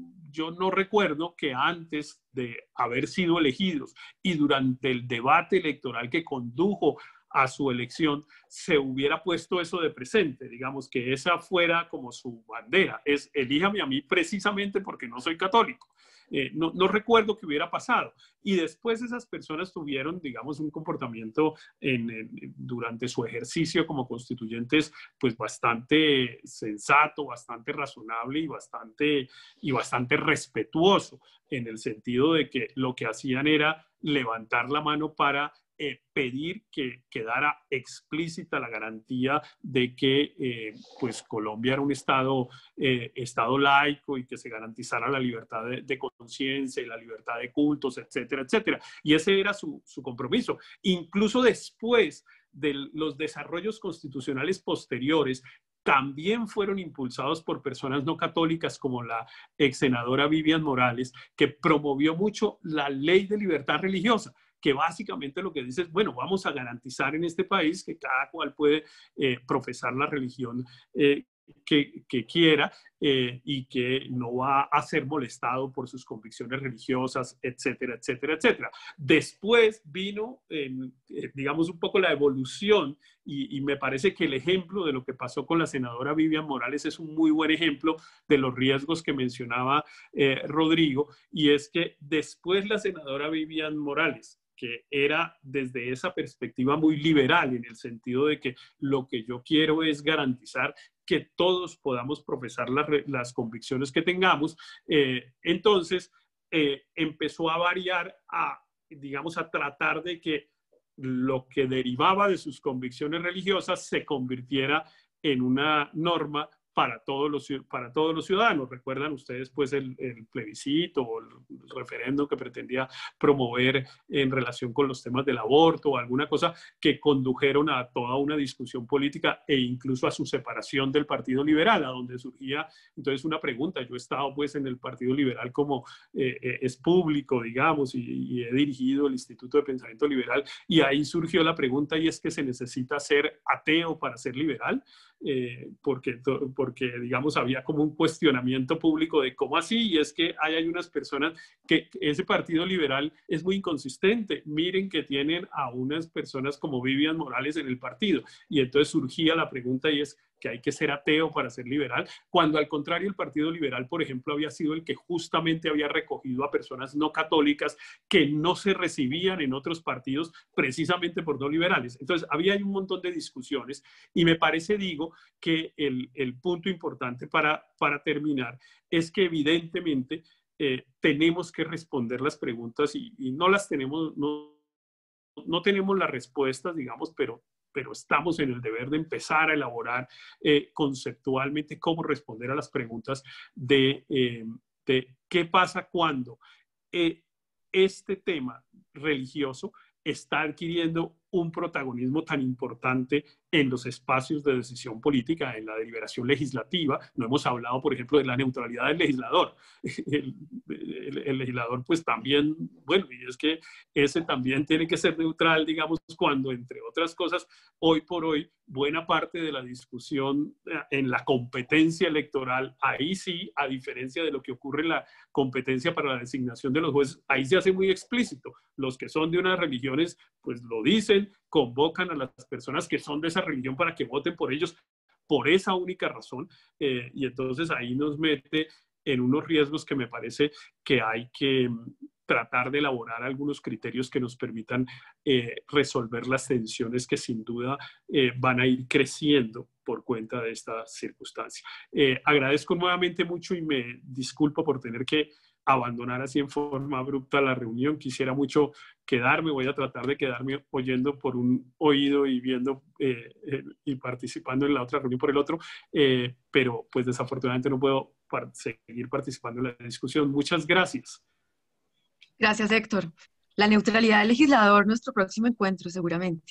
yo no recuerdo que antes de haber sido elegidos y durante el debate electoral que condujo a su elección se hubiera puesto eso de presente, digamos, que esa fuera como su bandera, es elíjame a mí precisamente porque no soy católico. Eh, no, no recuerdo que hubiera pasado. Y después esas personas tuvieron, digamos, un comportamiento en, en, durante su ejercicio como constituyentes, pues bastante sensato, bastante razonable y bastante, y bastante respetuoso, en el sentido de que lo que hacían era levantar la mano para Eh, pedir que quedara explícita la garantía de que eh, pues Colombia era un estado, eh, estado laico, y que se garantizara la libertad de, de conciencia y la libertad de cultos, etcétera, etcétera. Y ese era su, su compromiso. Incluso después de los desarrollos constitucionales posteriores, también fueron impulsados por personas no católicas como la ex senadora Vivian Morales, que promovió mucho la ley de libertad religiosa, que básicamente lo que dice es, bueno, vamos a garantizar en este país que cada cual puede eh, profesar la religión eh, que, que quiera eh, y que no va a ser molestado por sus convicciones religiosas, etcétera, etcétera, etcétera. Después vino, eh, digamos, un poco la evolución y, y me parece que el ejemplo de lo que pasó con la senadora Vivian Morales es un muy buen ejemplo de los riesgos que mencionaba eh, Rodrigo, y es que después la senadora Vivian Morales, que era desde esa perspectiva muy liberal, en el sentido de que lo que yo quiero es garantizar que todos podamos profesar las, las convicciones que tengamos, eh, entonces eh, empezó a variar, a, digamos, a tratar de que lo que derivaba de sus convicciones religiosas se convirtiera en una norma para todos los, para todos los ciudadanos. ¿Recuerdan ustedes pues el, el plebiscito o el referéndum que pretendía promover en relación con los temas del aborto o alguna cosa que condujeron a toda una discusión política e incluso a su separación del Partido Liberal, a donde surgía entonces una pregunta? Yo he estado pues en el Partido Liberal como eh, eh, es público, digamos, y, y he dirigido el Instituto de Pensamiento Liberal, y ahí surgió la pregunta, y es que se necesita ser ateo para ser liberal, eh, porque, porque, digamos, había como un cuestionamiento público de cómo así, y es que hay, hay unas personas que, que ese Partido Liberal es muy inconsistente. Miren que tienen a unas personas como Vivian Morales en el partido, y entonces surgía la pregunta, y es que hay que ser ateo para ser liberal, cuando al contrario el Partido Liberal, por ejemplo, había sido el que justamente había recogido a personas no católicas que no se recibían en otros partidos precisamente por no liberales. Entonces había un montón de discusiones, y me parece, digo, que el, el punto importante para, para terminar es que evidentemente eh, tenemos que responder las preguntas, y, y no las tenemos, no, no tenemos las respuestas, digamos, pero pero estamos en el deber de empezar a elaborar eh, conceptualmente cómo responder a las preguntas de, eh, de qué pasa cuando eh, este tema religioso está adquiriendo un protagonismo tan importante en los espacios de decisión política, en la deliberación legislativa. No hemos hablado, por ejemplo, de la neutralidad del legislador. El, el, el legislador, pues también, bueno, y es que ese también tiene que ser neutral, digamos, cuando, entre otras cosas, hoy por hoy, buena parte de la discusión en la competencia electoral, ahí sí, a diferencia de lo que ocurre en la competencia para la designación de los jueces, ahí se hace muy explícito. Los que son de unas religiones, pues lo dicen, convocan a las personas que son de esa religión para que voten por ellos por esa única razón, eh, y entonces ahí nos mete en unos riesgos que me parece que hay que tratar de elaborar algunos criterios que nos permitan eh, resolver las tensiones que sin duda eh, van a ir creciendo por cuenta de esta circunstancia. Eh, agradezco nuevamente mucho y me disculpo por tener que abandonar así en forma abrupta la reunión. Quisiera mucho quedarme, voy a tratar de quedarme oyendo por un oído y viendo eh, eh, y participando en la otra reunión por el otro, eh, pero pues desafortunadamente no puedo par seguir participando en la discusión. Muchas gracias. Gracias, Héctor. La neutralidad del legislador, nuestro próximo encuentro, seguramente.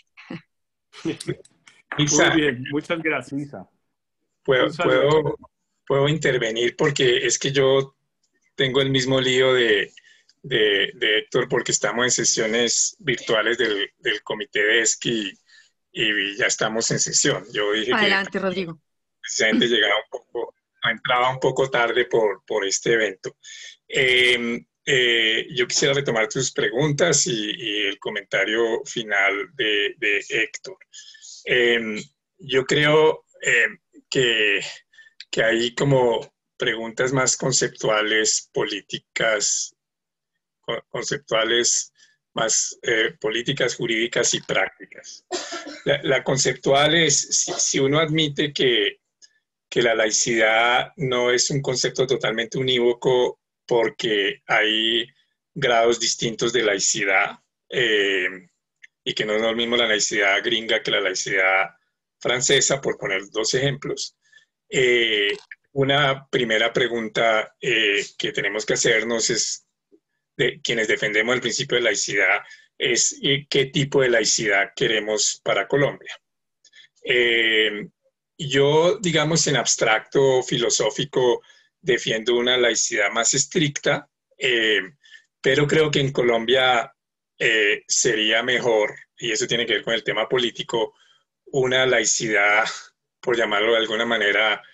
Muy bien, muchas gracias. Isa. ¿Puedo, puedo, puedo intervenir porque es que yo tengo el mismo lío de, de, de Héctor, porque estamos en sesiones virtuales del, del comité de ESCI y, y ya estamos en sesión. Yo dije Adelante, que Rodrigo. Precisamente llegaba un poco, entraba un poco tarde por, por este evento. Eh, eh, yo quisiera retomar tus preguntas y, y el comentario final de, de Héctor. Eh, yo creo eh, que, que hay como preguntas más conceptuales, políticas, conceptuales más eh, políticas, jurídicas y prácticas. La, la conceptual es, si, si uno admite que, que la laicidad no es un concepto totalmente unívoco porque hay grados distintos de laicidad, eh, y que no es lo mismo la laicidad gringa que la laicidad francesa, por poner dos ejemplos. Eh, Una primera pregunta eh, que tenemos que hacernos es, de quienes defendemos el principio de laicidad, es qué tipo de laicidad queremos para Colombia. Eh, yo, digamos, en abstracto filosófico, defiendo una laicidad más estricta, eh, pero creo que en Colombia eh, sería mejor, y eso tiene que ver con el tema político, una laicidad, por llamarlo de alguna manera,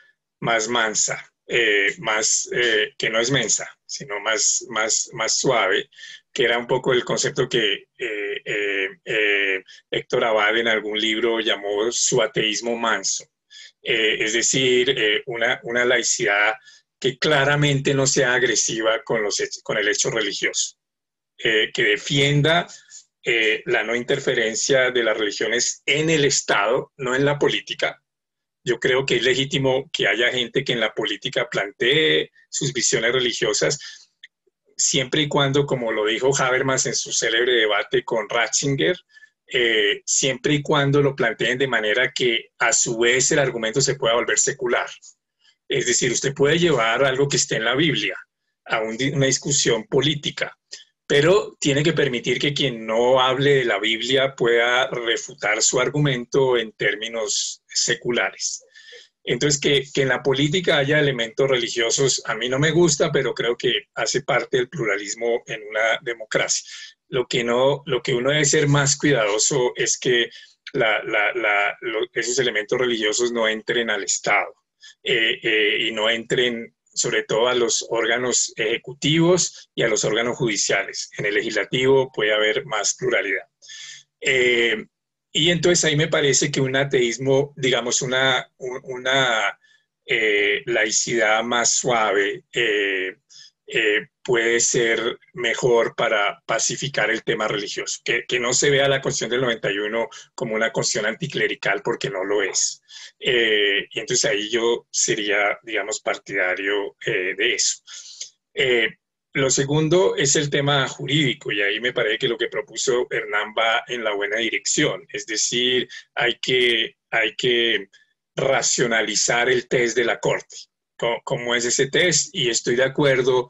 más mansa, eh, más, eh, que no es mensa, sino más, más, más suave, que era un poco el concepto que eh, eh, eh, Héctor Abad en algún libro llamó su ateísmo manso. Eh, es decir, eh, una, una laicidad que claramente no sea agresiva con, los hechos, con el hecho religioso, eh, que defienda eh, la no interferencia de las religiones en el Estado, no en la política. Yo creo que es legítimo que haya gente que en la política plantee sus visiones religiosas, siempre y cuando, como lo dijo Habermas en su célebre debate con Ratzinger, eh, siempre y cuando lo planteen de manera que a su vez el argumento se pueda volver secular. Es decir, usted puede llevar algo que esté en la Biblia a un, una discusión política, pero tiene que permitir que quien no hable de la Biblia pueda refutar su argumento en términos seculares. Entonces, que, que en la política haya elementos religiosos, a mí no me gusta, pero creo que hace parte del pluralismo en una democracia. Lo que, no, lo que uno debe ser más cuidadoso es que la, la, la, lo, esos elementos religiosos no entren al Estado eh, eh, y no entren sobre todo a los órganos ejecutivos y a los órganos judiciales. En el legislativo puede haber más pluralidad. Eh, y entonces ahí me parece que un ateísmo, digamos, una, una eh, laicidad más suave eh, eh, puede ser mejor para pacificar el tema religioso. Que, que no se vea la Constitución del noventa y uno como una constitución anticlerical, porque no lo es. Eh, y entonces ahí yo sería, digamos, partidario eh, de eso. Eh, lo segundo es el tema jurídico, y ahí me parece que lo que propuso Hernán va en la buena dirección. Es decir, hay que, hay que racionalizar el test de la Corte. ¿Cómo, cómo es ese test? Y estoy de acuerdo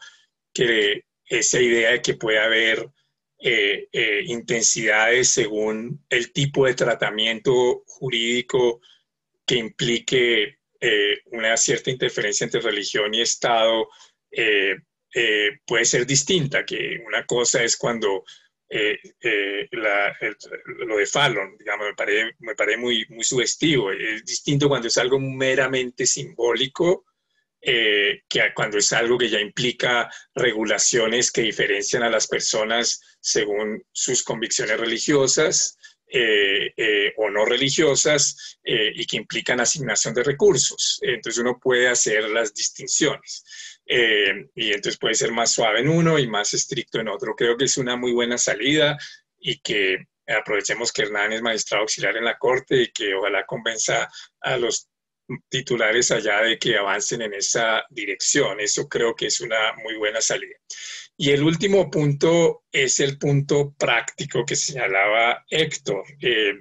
que esa idea de que puede haber eh, eh, intensidades según el tipo de tratamiento jurídico que implique eh, una cierta interferencia entre religión y Estado, eh, eh, puede ser distinta, que una cosa es cuando eh, eh, la, el, lo de Fallon, digamos, me parece, me parece muy, muy sugestivo, es distinto cuando es algo meramente simbólico, eh, que cuando es algo que ya implica regulaciones que diferencian a las personas según sus convicciones religiosas, Eh, eh, o no religiosas eh, y que implican asignación de recursos. Entonces uno puede hacer las distinciones eh, y entonces puede ser más suave en uno y más estricto en otro. Creo que es una muy buena salida y que aprovechemos que Hernán es magistrado auxiliar en la Corte y que ojalá convenza a los titulares allá de que avancen en esa dirección. Eso creo que es una muy buena salida. Y el último punto es el punto práctico que señalaba Héctor. Eh,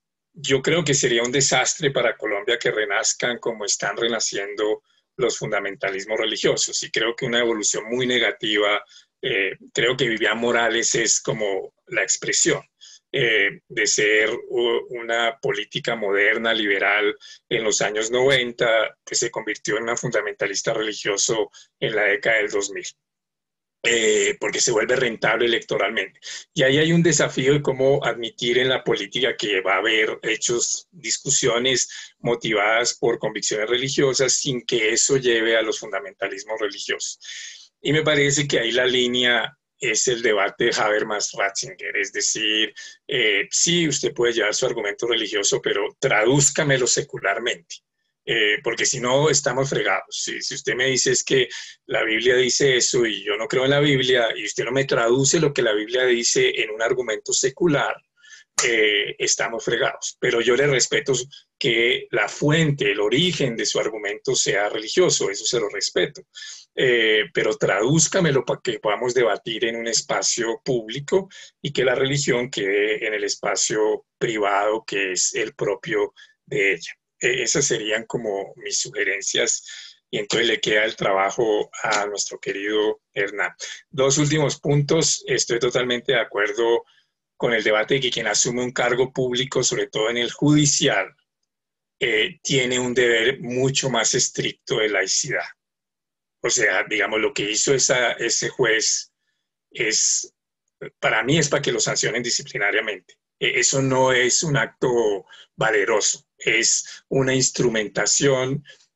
yo creo que sería un desastre para Colombia que renazcan como están renaciendo los fundamentalismos religiosos. Y creo que una evolución muy negativa, eh, creo que Vivian Morales es como la expresión eh, de ser una política moderna, liberal, en los años noventa, que se convirtió en una fundamentalista religioso en la década del dos mil. Eh, porque se vuelve rentable electoralmente. Y ahí hay un desafío de cómo admitir en la política que va a haber hechos, discusiones motivadas por convicciones religiosas sin que eso lleve a los fundamentalismos religiosos. Y me parece que ahí la línea es el debate de Habermas-Ratzinger, es decir, eh, sí, usted puede llevar su argumento religioso, pero tradúzcamelo secularmente. Eh, porque si no, estamos fregados. Si, si usted me dice es que la Biblia dice eso y yo no creo en la Biblia, y usted no me traduce lo que la Biblia dice en un argumento secular, eh, estamos fregados. Pero yo le respeto que la fuente, el origen de su argumento sea religioso, eso se lo respeto. Eh, pero tradúzcamelo para que podamos debatir en un espacio público y que la religión quede en el espacio privado que es el propio de ella. Eh, esas serían como mis sugerencias y entonces le queda el trabajo a nuestro querido Hernán. Dos últimos puntos. Estoy totalmente de acuerdo con el debate de que quien asume un cargo público, sobre todo en el judicial, eh, tiene un deber mucho más estricto de laicidad. O sea, digamos, lo que hizo esa, ese juez es, para mí es para que lo sancionen disciplinariamente. Eso no es un acto valeroso, es una instrumentación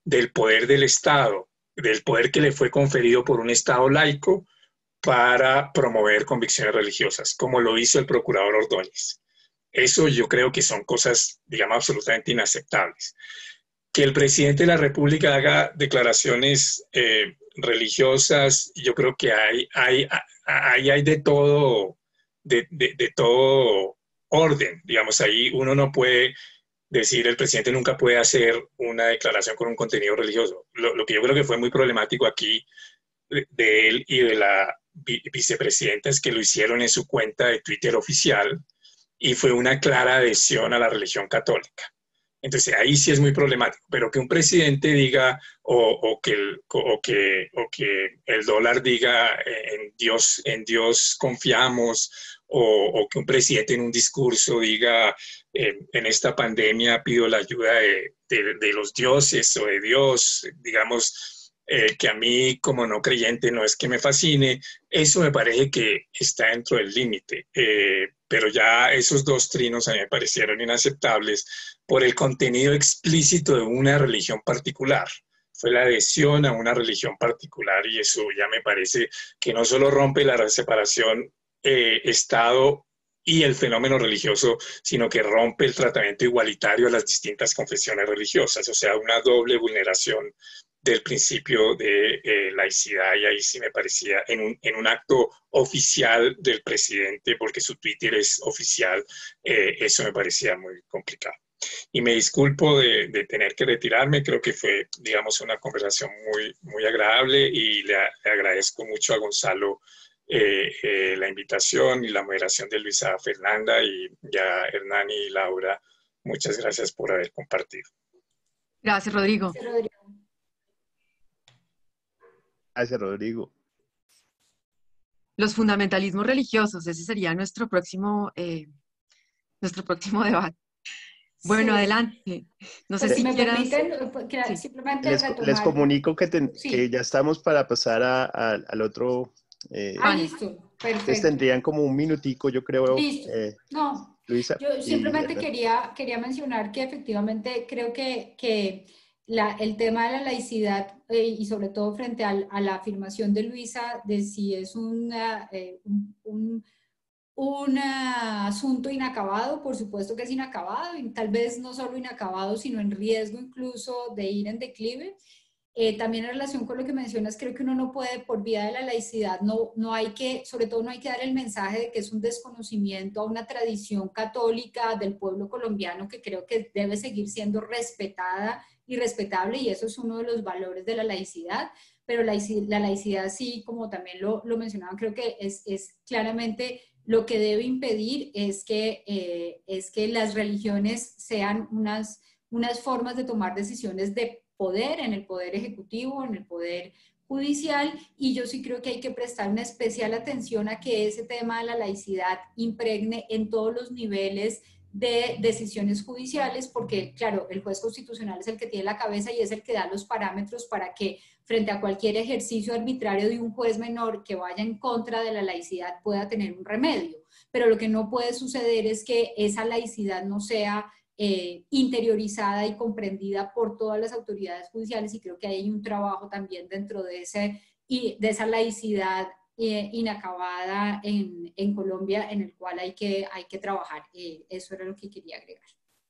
del poder del Estado, del poder que le fue conferido por un Estado laico para promover convicciones religiosas, como lo hizo el procurador Ordóñez. Eso yo creo que son cosas, digamos, absolutamente inaceptables. Que el presidente de la República haga declaraciones eh, religiosas, yo creo que hay, hay, hay, hay de todo, de, de, de todo orden, digamos, ahí uno no puede decir, el presidente nunca puede hacer una declaración con un contenido religioso. Lo, lo que yo creo que fue muy problemático aquí de, de él y de la vi, vicepresidenta es que lo hicieron en su cuenta de Twitter oficial y fue una clara adhesión a la religión católica. Entonces ahí sí es muy problemático, pero que un presidente diga o, o, que, el, o, que, o que el dólar diga en Dios, en Dios confiamos, o, o que un presidente en un discurso diga eh, en esta pandemia pido la ayuda de, de, de los dioses o de Dios, digamos eh, que a mí como no creyente no es que me fascine, eso me parece que está dentro del límite, eh, pero ya esos dos trinos a mí me parecieron inaceptables por el contenido explícito de una religión particular. Fue la adhesión a una religión particular y eso ya me parece que no solo rompe la separación eh, Estado y el fenómeno religioso, sino que rompe el tratamiento igualitario a las distintas confesiones religiosas, o sea, una doble vulneración del principio de eh, laicidad, y ahí sí me parecía en un, en un acto oficial del presidente, porque su Twitter es oficial, eh, eso me parecía muy complicado. Y me disculpo de, de tener que retirarme, creo que fue, digamos, una conversación muy, muy agradable y le, le agradezco mucho a Gonzalo eh, eh, la invitación y la moderación de Luisa Fernanda y, y a Hernán y Laura, muchas gracias por haber compartido. Gracias, Rodrigo. Gracias, Rodrigo. Gracias, Rodrigo. Los fundamentalismos religiosos, ese sería nuestro próximo, eh, nuestro próximo debate. Bueno, sí. Adelante. No sé pues si me quieras... permiten, que sí. simplemente les, retomar. les comunico que, ten, sí. que ya estamos para pasar a, a, al otro. Eh, ah, listo. Perfecto. Entonces tendrían como un minutico, yo creo. Listo. Eh, no. Luisa. Yo simplemente quería, quería mencionar que efectivamente creo que, que la, el tema de la laicidad eh, y sobre todo frente al, a la afirmación de Luisa de si es una, eh, un, un un uh, asunto inacabado, por supuesto que es inacabado, y tal vez no solo inacabado, sino en riesgo incluso de ir en declive. Eh, también en relación con lo que mencionas, creo que uno no puede, por vía de la laicidad, no, no hay que, sobre todo no hay que dar el mensaje de que es un desconocimiento a una tradición católica del pueblo colombiano que creo que debe seguir siendo respetada y respetable, y eso es uno de los valores de la laicidad, pero la, la laicidad sí, como también lo, lo mencionaban, creo que es, es claramente... Lo que debe impedir es que, eh, es que las religiones sean unas, unas formas de tomar decisiones de poder en el poder ejecutivo, en el poder judicial, y yo sí creo que hay que prestar una especial atención a que ese tema de la laicidad impregne en todos los niveles de decisiones judiciales, porque claro, el juez constitucional es el que tiene la cabeza y es el que da los parámetros para que frente a cualquier ejercicio arbitrario de un juez menor que vaya en contra de la laicidad pueda tener un remedio. Pero lo que no puede suceder es que esa laicidad no sea eh, interiorizada y comprendida por todas las autoridades judiciales, y creo que hay un trabajo también dentro de, ese, y de esa laicidad eh, inacabada en, en Colombia, en el cual hay que, hay que trabajar. Eh, eso era lo que quería agregar.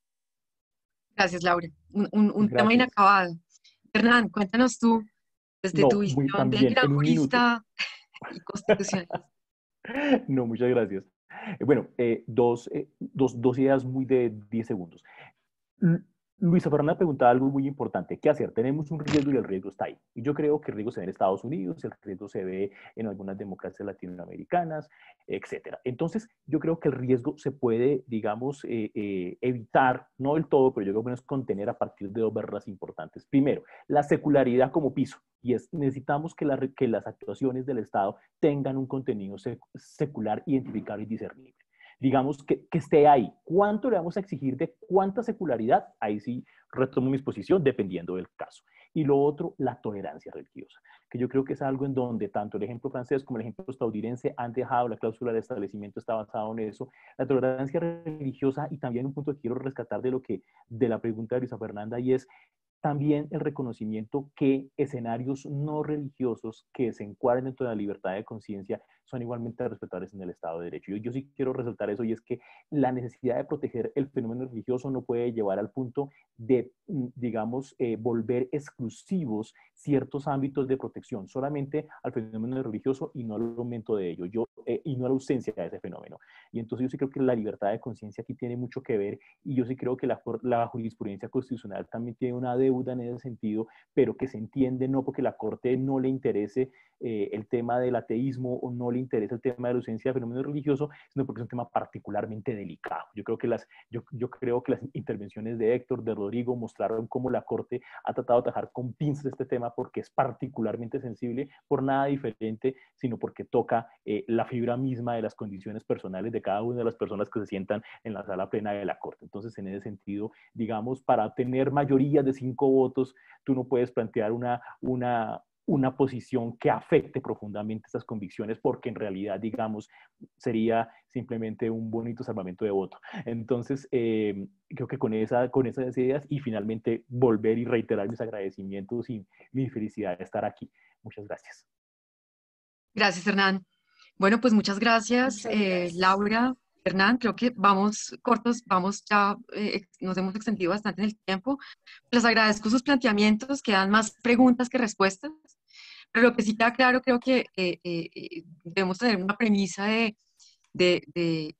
Gracias, Laura. Un, un, un tema inacabado. Hernán, cuéntanos tú, desde no, tu visión muy, también, de gran jurista y constitucionalista. No, muchas gracias. Eh, bueno, eh, dos, eh, dos, dos ideas muy de diez segundos. Luisa Fernanda preguntaba algo muy importante. ¿Qué hacer? Tenemos un riesgo y el riesgo está ahí. Y yo creo que el riesgo se ve en Estados Unidos, el riesgo se ve en algunas democracias latinoamericanas, etcétera. Entonces, yo creo que el riesgo se puede, digamos, eh, eh, evitar, no del todo, pero yo creo que es contener a partir de dos barreras importantes. Primero, la secularidad como piso. Y es, necesitamos que, la, que las actuaciones del Estado tengan un contenido sec, secular, identificable y discernible. Digamos, que, que esté ahí. ¿Cuánto le vamos a exigir de cuánta secularidad? Ahí sí retomo mi posición dependiendo del caso. Y lo otro, la tolerancia religiosa, que yo creo que es algo en donde tanto el ejemplo francés como el ejemplo estadounidense han dejado, la cláusula de establecimiento está basado en eso, la tolerancia religiosa. Y también un punto que quiero rescatar de lo que, de la pregunta de Luisa Fernanda, y es también el reconocimiento que escenarios no religiosos que se encuadren dentro de la libertad de conciencia son igualmente respetables en el Estado de Derecho. Yo, yo sí quiero resaltar eso, y es que la necesidad de proteger el fenómeno religioso no puede llevar al punto de, digamos, eh, volver exclusivos ciertos ámbitos de protección solamente al fenómeno religioso y no al aumento de ello, yo, eh, y no a la ausencia de ese fenómeno. Y entonces yo sí creo que la libertad de conciencia aquí tiene mucho que ver, y yo sí creo que la, la jurisprudencia constitucional también tiene una deuda en ese sentido, pero que se entiende no porque la Corte no le interese eh, el tema del ateísmo o no le interesa el tema de la ausencia de fenómeno religioso, sino porque es un tema particularmente delicado. Yo creo que las, yo, yo creo que las intervenciones de Héctor, de Rodrigo, mostraron cómo la Corte ha tratado de atajar con pinzas este tema porque es particularmente sensible, por nada diferente, sino porque toca eh, la fibra misma de las condiciones personales de cada una de las personas que se sientan en la sala plena de la Corte. Entonces, en ese sentido, digamos, para tener mayoría de cinco votos, tú no puedes plantear una, una, una posición que afecte profundamente esas convicciones, porque en realidad, digamos, sería simplemente un bonito salvamento de voto. Entonces, eh, creo que con, esa, con esas ideas, y finalmente volver y reiterar mis agradecimientos y mi felicidad de estar aquí. Muchas gracias. Gracias, Hernán. Bueno, pues muchas gracias, Muchas eh, gracias. Laura, Hernán. Creo que vamos cortos, vamos ya, eh, nos hemos extendido bastante en el tiempo. Les agradezco sus planteamientos, que dan más preguntas que respuestas. Pero lo que sí queda claro, creo que eh, eh, debemos tener una premisa de, de, de,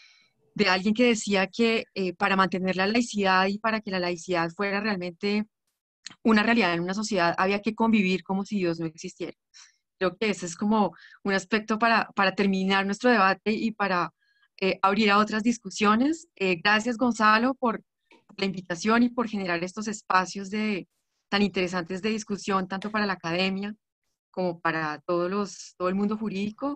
de alguien que decía que eh, para mantener la laicidad y para que la laicidad fuera realmente una realidad en una sociedad, había que convivir como si Dios no existiera. Creo que ese es como un aspecto para, para terminar nuestro debate y para eh, abrir a otras discusiones. Eh, gracias, Gonzalo, por la invitación y por generar estos espacios de, tan interesantes de discusión, tanto para la academia como para todos los, todo el mundo jurídico.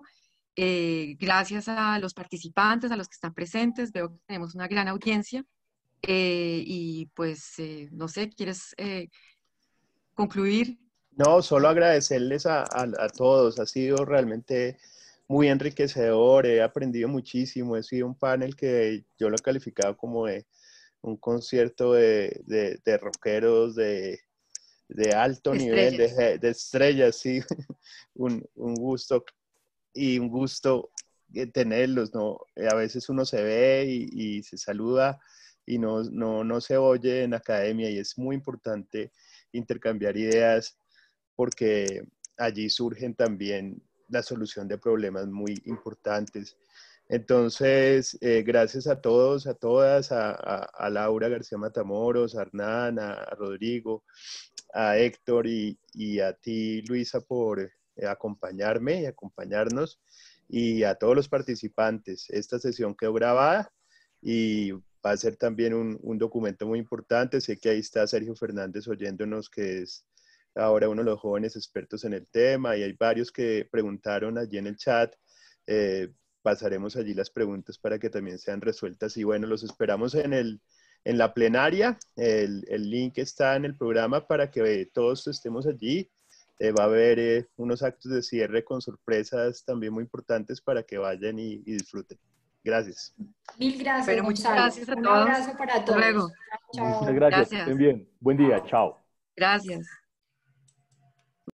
Eh, gracias a los participantes, a los que están presentes. Veo que tenemos una gran audiencia. Eh, y pues, eh, no sé, ¿quieres eh, concluir? No, solo agradecerles a, a, a todos. Ha sido realmente muy enriquecedor. He aprendido muchísimo. He sido un panel que yo lo he calificado como de un concierto de, de, de rockeros de, de alto nivel, Estrellas. de, de estrellas, sí. un, un gusto y un gusto tenerlos, ¿no? A veces uno se ve y, y se saluda y no, no, no se oye en academia, y es muy importante intercambiar ideas porque allí surgen también la solución de problemas muy importantes. Entonces, eh, gracias a todos, a todas, a, a, a Laura García Matamoros, a Hernán, a, a Rodrigo, a Héctor y, y a ti, Luisa, por eh, acompañarme y acompañarnos, y a todos los participantes. Esta sesión quedó grabada y va a ser también un, un documento muy importante. Sé que ahí está Sergio Fernández oyéndonos, que es ahora uno de los jóvenes expertos en el tema, y hay varios que preguntaron allí en el chat. Eh, pasaremos allí las preguntas para que también sean resueltas, y bueno, los esperamos en, el, en la plenaria. El, el link está en el programa para que eh, todos estemos allí. Eh, va a haber eh, unos actos de cierre con sorpresas también muy importantes para que vayan y, y disfruten. Gracias. Mil gracias, Bueno, muchas Gonzalo. gracias a Un todos. abrazo para Hasta luego. todos. Chao, Muchas chao. gracias. Que Gracias. estén bien. Buen día. Chao. Gracias.